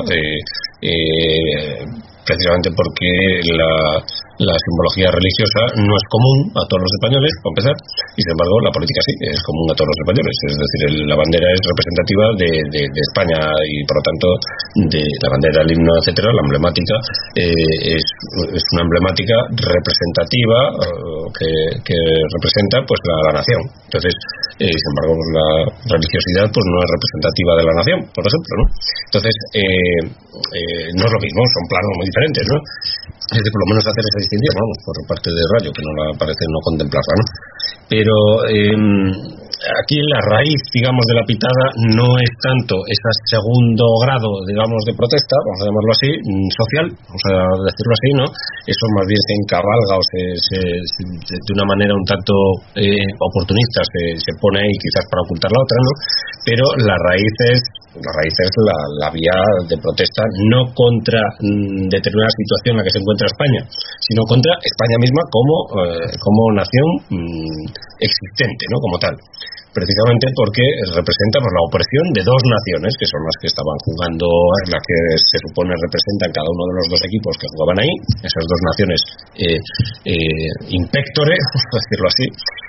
precisamente porque la simbología religiosa no es común a todos los españoles, para empezar, y sin embargo la política sí, es común a todos los españoles. Es decir, la bandera es representativa de España y por lo tanto de la bandera, el himno, etcétera, la emblemática es una emblemática representativa que representa la nación. Entonces, sin embargo, la religiosidad no es representativa de la nación, por ejemplo, ¿no? Entonces, no es lo mismo, son planos muy diferentes, ¿no? Es decir, por lo menos hacer esa distinción, por parte de Rayo, que no la parece no contemplarla, ¿no? Pero aquí la raíz, digamos, de la pitada no es tanto ese segundo grado, digamos, de protesta, vamos a llamarlo así, social, vamos a decirlo así, ¿no? Eso más bien se encabalga o de una manera un tanto oportunista se pone ahí quizás para ocultar la otra, ¿no? Pero la raíz es la vía de protesta no contra determinada situación en la que se encuentra España, sino contra España misma como nación existente, ¿no? Como tal. Precisamente porque representa la opresión de dos naciones que son las que estaban jugando, las que se supone representan cada uno de los dos equipos que jugaban ahí, esas dos naciones impectore, por decirlo así,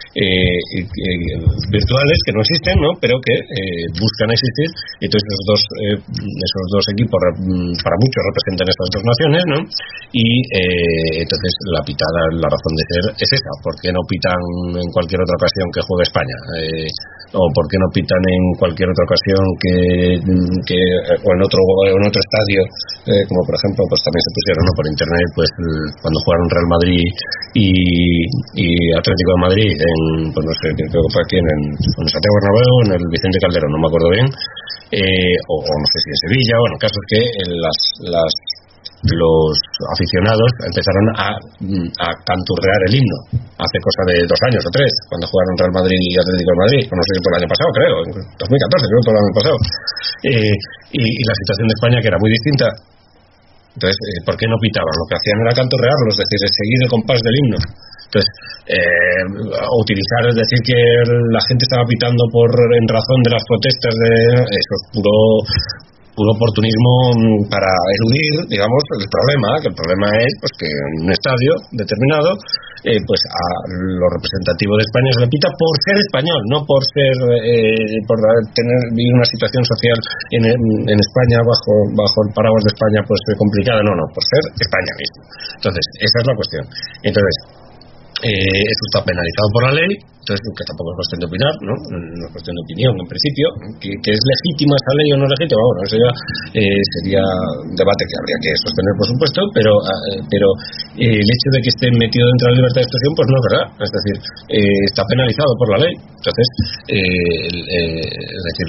virtuales que no existen, ¿no? Pero que buscan existir. Y entonces esos dos equipos para muchos representan estas dos naciones, ¿no? Y entonces la pitada, la razón de ser es esa. ¿Por qué no pitan en cualquier otra ocasión que juegue España? o por qué no pitan en cualquier otra ocasión o en otro estadio, como por ejemplo pues también se pusieron, ¿no?, por internet, pues cuando jugaron Real Madrid y Atlético de Madrid pues no sé, creo que fue aquí en Santiago Bernabéu, en el Vicente Calderón, no me acuerdo bien, o no sé si en Sevilla. Bueno, el caso es que los aficionados empezaron a canturrear el himno hace cosa de 2 años o 3, cuando jugaron Real Madrid y Atlético de Madrid, o no sé si por el año pasado, creo, en 2014, creo que por el año pasado, y la situación de España, que era muy distinta. Entonces, ¿por qué no pitaban? Lo que hacían era canturrearlos, es decir, seguir el compás del himno. Entonces, utilizar, es decir, que la gente estaba pitando en razón de las protestas, eso es puro oportunismo para eludir, digamos, el problema, que el problema es pues que en un estadio determinado pues a lo representativo de España se le pita por ser español, no por ser por vivir una situación social en España bajo el paraguas de España pues complicada, no, por ser España mismo. Entonces, esa es la cuestión. Entonces, eso está penalizado por la ley, entonces que tampoco es cuestión de opinar, ¿no? No es cuestión de opinión en principio, que es legítima esa ley o no es legítima, bueno, eso ya sería un debate que habría que sostener, por supuesto, pero el hecho de que esté metido dentro de la libertad de expresión pues no es verdad, es decir, está penalizado por la ley. Entonces es decir,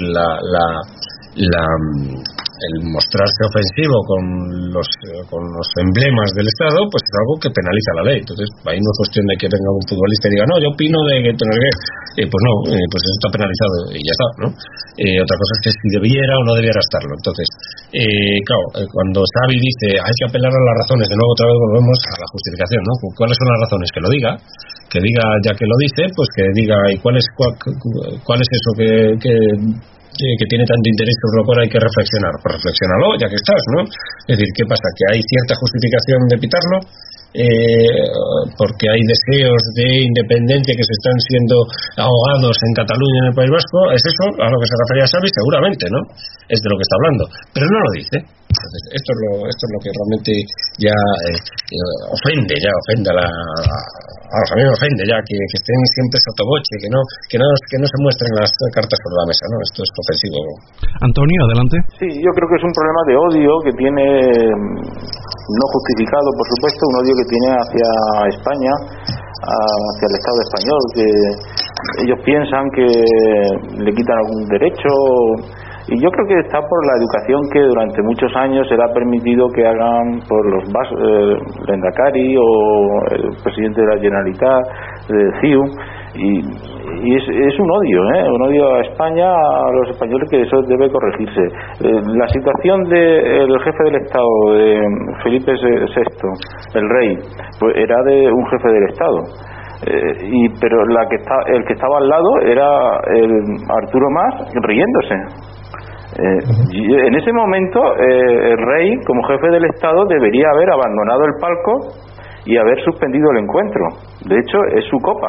el mostrarse ofensivo con los emblemas del Estado pues es algo que penaliza la ley. Entonces ahí no es cuestión de que venga un futbolista y diga no, yo opino de que tener que pues no, pues eso está penalizado y ya está, ¿no? Otra cosa es que si debiera o no debiera estarlo. Entonces claro, cuando Xavi dice hay que apelar a las razones, de nuevo otra vez volvemos a la justificación, ¿no? ¿Cuáles son las razones? Que lo diga, ya que lo dice, pues que diga y cuál es eso que tiene tanto interés sobre lo cual hay que reflexionar. Pues reflexiónalo ya que estás, ¿no? Es decir, ¿qué pasa? ¿Que hay cierta justificación de pitarlo? Porque hay deseos de independencia que se están siendo ahogados en Cataluña, en el País Vasco. ¿Es eso a lo que se refería Xavi? Seguramente, ¿no? Es de lo que está hablando, pero no lo dice. Entonces, esto es lo que realmente ya ofende a a mí me ofende ya que estén siempre sotoboche, que no se muestren las cartas sobre la mesa, ¿no? Esto es ofensivo. Antonio, adelante. Sí, yo creo que es un problema de odio que tiene, no justificado, por supuesto, un odio que tiene hacia España, hacia el Estado español, que ellos piensan que le quitan algún derecho. Y yo creo que está por la educación que durante muchos años se le ha permitido que hagan por los Lehendakari o el presidente de la Generalitat, de CIU, y es un odio a España, a los españoles, que eso debe corregirse. La situación del jefe del Estado, de Felipe VI, el rey, pues era de un jefe del Estado. Pero el que estaba al lado era el Arturo Mas riéndose. En ese momento el rey, como jefe del Estado, debería haber abandonado el palco y haber suspendido el encuentro. De hecho, es su copa,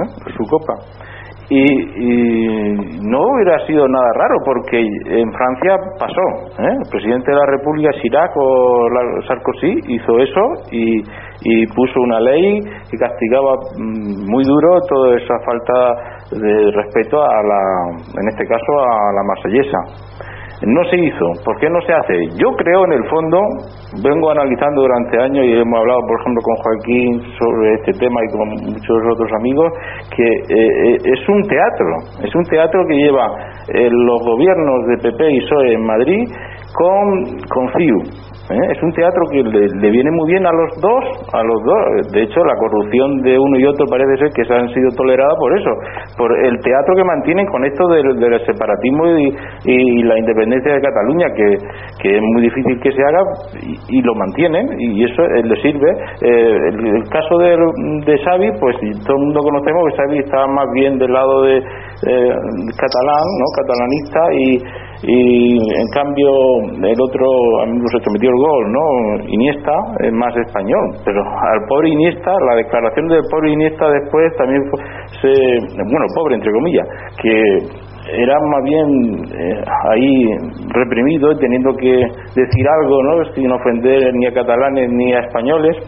y no hubiera sido nada raro, porque en Francia pasó, el presidente de la República, Chirac o Sarkozy, hizo eso y puso una ley que castigaba muy duro toda esa falta de respeto en este caso a la marsellesa. No se hizo. ¿Por qué no se hace? Yo creo, en el fondo, vengo analizando durante años, y hemos hablado, por ejemplo, con Joaquín sobre este tema y con muchos otros amigos, que es un teatro que lleva los gobiernos de PP y PSOE en Madrid con CIU. Es un teatro que le viene muy bien a los dos. De hecho, la corrupción de uno y otro parece ser que se han sido toleradas por eso, por el teatro que mantienen con esto del separatismo y la independencia de Cataluña, que es muy difícil que se haga, y lo mantienen, y eso le sirve. El caso de Xavi, pues todo el mundo conocemos que Xavi está más bien del lado de catalán, ¿no? Catalanista, y en cambio el otro, incluso se metió el gol, ¿no? Iniesta es más español, pero al pobre Iniesta, la declaración del pobre Iniesta después también pobre entre comillas, que era más bien ahí reprimido, teniendo que decir algo, ¿no? Sin ofender ni a catalanes ni a españoles.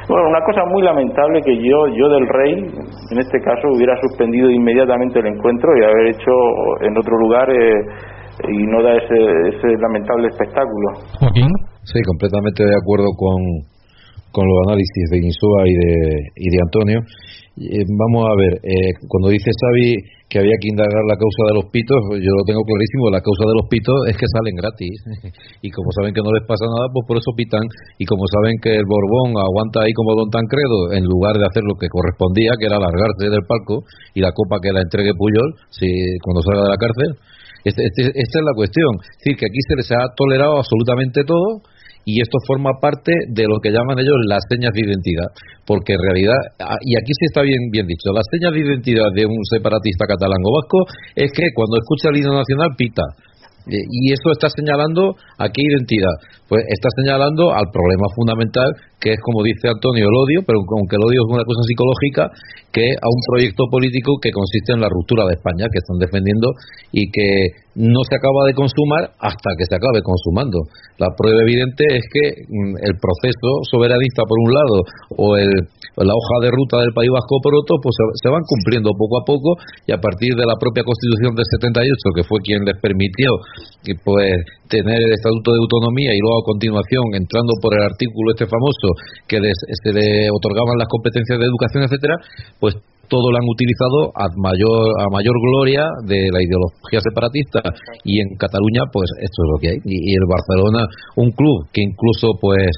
Bueno, una cosa muy lamentable que yo del Rey, en este caso, hubiera suspendido inmediatamente el encuentro y haber hecho en otro lugar y no da ese lamentable espectáculo. Joaquín. Sí, completamente de acuerdo con los análisis de Insúa y de Antonio. Vamos a ver, cuando dice Xavi que había que indagar la causa de los pitos, yo lo tengo clarísimo, la causa de los pitos es que salen gratis y como saben que no les pasa nada, pues por eso pitan, y como saben que el Borbón aguanta ahí como Don Tancredo, en lugar de hacer lo que correspondía, que era largarse del palco y la copa que la entregue Puyol cuando salga de la cárcel. Esta es la cuestión, es decir, que aquí se les ha tolerado absolutamente todo. Y esto forma parte de lo que llaman ellos las señas de identidad, porque en realidad, y aquí sí está bien dicho, las señas de identidad de un separatista catalán o vasco es que cuando escucha el himno nacional pita. Y eso está señalando a qué identidad. Pues está señalando al problema fundamental, que es, como dice Antonio, el odio, pero aunque el odio es una cosa psicológica, que a un proyecto político que consiste en la ruptura de España, que están defendiendo y que no se acaba de consumar hasta que se acabe consumando. La prueba evidente es que el proceso soberanista por un lado o la hoja de ruta del País Vasco por otro, pues se van cumpliendo poco a poco, y a partir de la propia Constitución del 78, que fue quien les permitió pues tener el Estatuto de Autonomía, y luego a continuación entrando por el artículo este famoso que se le otorgaban las competencias de educación, etcétera, pues todo lo han utilizado a mayor gloria de la ideología separatista, y en Cataluña pues esto es lo que hay. Y el Barcelona, un club que incluso pues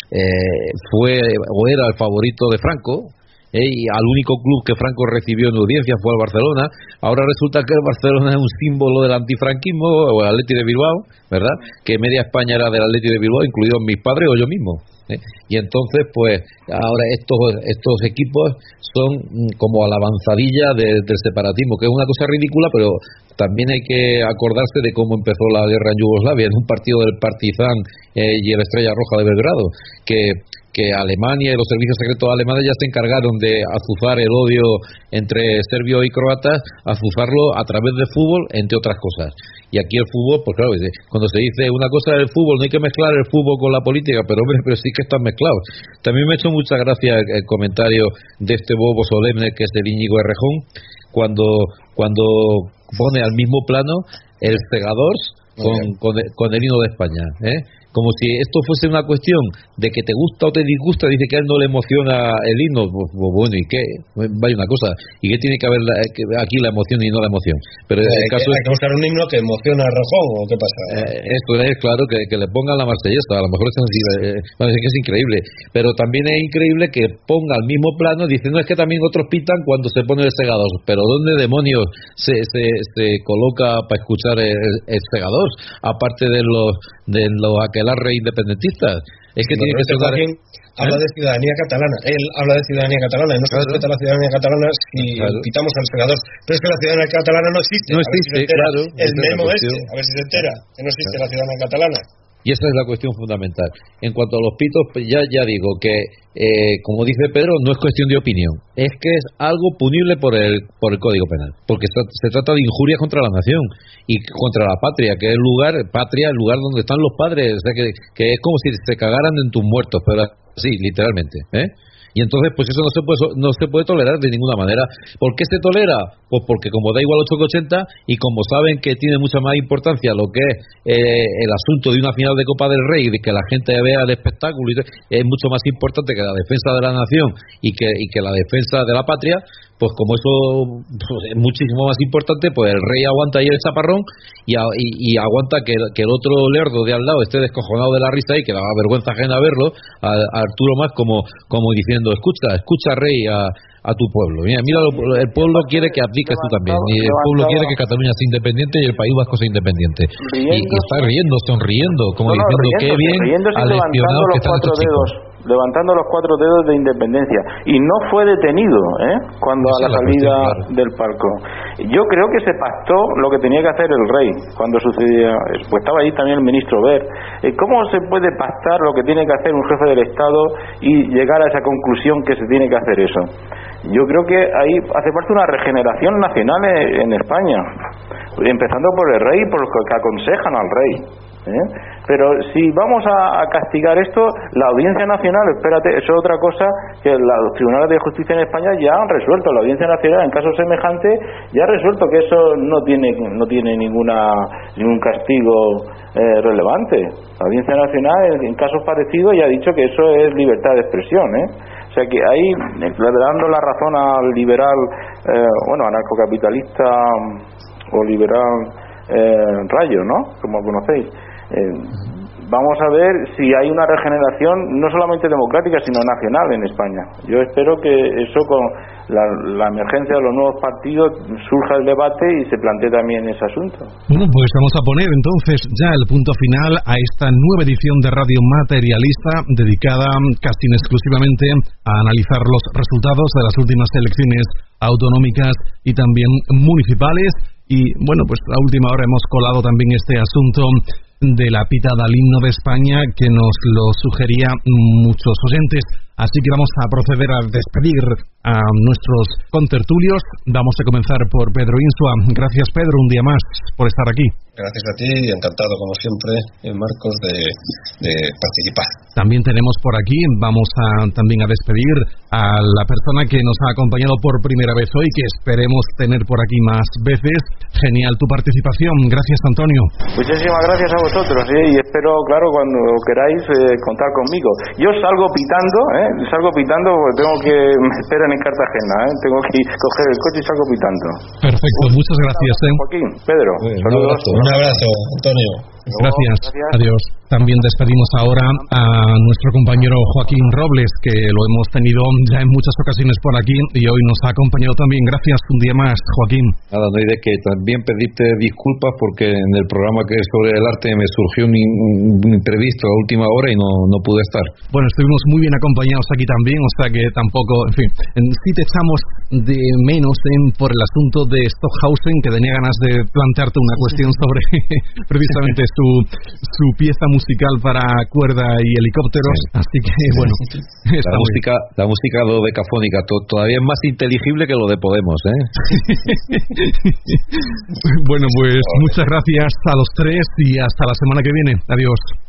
fue o era el favorito de Franco, y al único club que Franco recibió en audiencia fue al Barcelona. Ahora resulta que el Barcelona es un símbolo del antifranquismo, o el Atleti de Bilbao, ¿verdad? Que media España era del Atleti de Bilbao, incluidos mis padres o yo mismo. Y entonces pues ahora estos equipos son como a la avanzadilla del separatismo, que es una cosa ridícula, pero también hay que acordarse de cómo empezó la guerra en Yugoslavia, en un partido del Partizan y el Estrella Roja de Belgrado, que Alemania y los servicios secretos alemanes ya se encargaron de azuzar el odio entre serbios y croatas, azuzarlo a través de fútbol, entre otras cosas. Y aquí el fútbol, pues claro, cuando se dice una cosa del fútbol, no hay que mezclar el fútbol con la política, pero hombre, pero sí que están mezclados. También me ha hecho mucha gracia el comentario de este bobo solemne que es el Íñigo Errejón, cuando pone al mismo plano el Segadors con el himno de España, como si esto fuese una cuestión de que te gusta o te disgusta. Dice que a él no le emociona el himno. Pues bueno, ¿y qué? Vaya una cosa, ¿y qué tiene que haber aquí la emoción y no la emoción? Pero en el caso hay que buscar un himno que emociona a Rojón, ¿o qué pasa? Esto es claro, que le pongan la marsellesa. A lo mejor es que es increíble, pero también es increíble que ponga al mismo plano, dice, no, es que también otros pitan cuando se pone el Segador. Pero ¿dónde demonios se coloca para escuchar el Segador? Aparte de los aquelarres independentistas. Es que tiene que sonar. Habla de ciudadanía catalana. Él habla de ciudadanía catalana. Y no se respeta la ciudadanía catalana si quitamos al Segador. Pero es que la ciudadanía catalana no existe. No existe, claro. El memo a ver si se entera, que no existe la ciudadanía catalana. Y esa es la cuestión fundamental. En cuanto a los pitos, ya digo que, como dice Pedro, no es cuestión de opinión. Es que es algo punible por el Código Penal. Porque se trata de injurias contra la nación y contra la patria, que es el lugar donde están los padres. O sea, que es como si se cagaran en tus muertos, pero así, literalmente, Y entonces, pues eso no se puede tolerar de ninguna manera. ¿Por qué se tolera? Pues porque como da igual 8 que 80, y como saben que tiene mucha más importancia lo que es el asunto de una final de Copa del Rey, de que la gente vea el espectáculo, es mucho más importante que la defensa de la nación y que la defensa de la patria. Pues como eso es muchísimo más importante, pues el rey aguanta ahí el chaparrón y aguanta que el otro lerdo de al lado esté descojonado de la risa y que le da vergüenza ajena verlo a Arturo Mas como diciendo, escucha rey a tu pueblo. Mira, el pueblo quiere que apliques tú también, y el pueblo quiere que Cataluña sea independiente y el País Vasco sea independiente. Y está sonriendo, como diciendo qué bien aleccionados que están estos chicos. Levantando los 4 dedos de independencia, y no fue detenido cuando a la salida del palco. Yo creo que se pactó lo que tenía que hacer el rey cuando sucedía, pues estaba ahí también el ministro Ver. ¿Cómo se puede pactar lo que tiene que hacer un jefe del Estado y llegar a esa conclusión que se tiene que hacer eso? Yo creo que ahí hace parte una regeneración nacional en España, empezando por el rey y por los que aconsejan al rey. Pero si vamos a castigar esto, la Audiencia Nacional, espérate, eso es otra cosa que los tribunales de justicia en España ya han resuelto. La Audiencia Nacional en casos semejantes ya ha resuelto que eso no tiene ningún castigo relevante. La Audiencia Nacional en casos parecidos ya ha dicho que eso es libertad de expresión, O sea que ahí, dando la razón al liberal, anarcocapitalista o liberal Rayo, ¿no? Como conocéis. Vamos a ver si hay una regeneración no solamente democrática sino nacional en España. Yo espero que eso, con la emergencia de los nuevos partidos, surja el debate y se plantee también ese asunto. Bueno, pues vamos a poner entonces ya el punto final a esta nueva edición de Radio Materialista, dedicada casi exclusivamente a analizar los resultados de las últimas elecciones autonómicas y también municipales. Y bueno, pues a última hora hemos colado también este asunto de la pitada al himno de España, que nos lo sugería muchos oyentes. Así que vamos a proceder a despedir a nuestros contertulios. Vamos a comenzar por Pedro Insua. Gracias, Pedro, un día más por estar aquí. Gracias a ti, encantado como siempre, Marcos, de participar. También tenemos por aquí, vamos también a despedir a la persona que nos ha acompañado por primera vez hoy, que esperemos tener por aquí más veces. Genial tu participación. Gracias, Antonio. Muchísimas gracias a vosotros, y espero, claro, cuando queráis contar conmigo. Yo salgo pitando porque tengo que me esperan en Cartagena, tengo que coger el coche y salgo pitando. Perfecto, muchas gracias. Joaquín, Pedro, saludos. Un abrazo, Antonio. Gracias. Adiós. También despedimos ahora a nuestro compañero Joaquín Robles, que lo hemos tenido ya en muchas ocasiones por aquí y hoy nos ha acompañado también. Gracias un día más, Joaquín. Nada, no hay de qué. También pedirte disculpas porque en el programa que es sobre el arte me surgió un imprevisto a última hora y no pude estar. Bueno, estuvimos muy bien acompañados aquí también, o sea que tampoco, en fin, sí te echamos de menos por el asunto de Stockhausen, que tenía ganas de plantearte una cuestión sobre precisamente su pieza musical para cuerda y helicópteros, así que bueno, la música dodecafónica todavía es más inteligible que lo de Podemos, Bueno, pues muchas gracias a los tres y hasta la semana que viene. Adiós.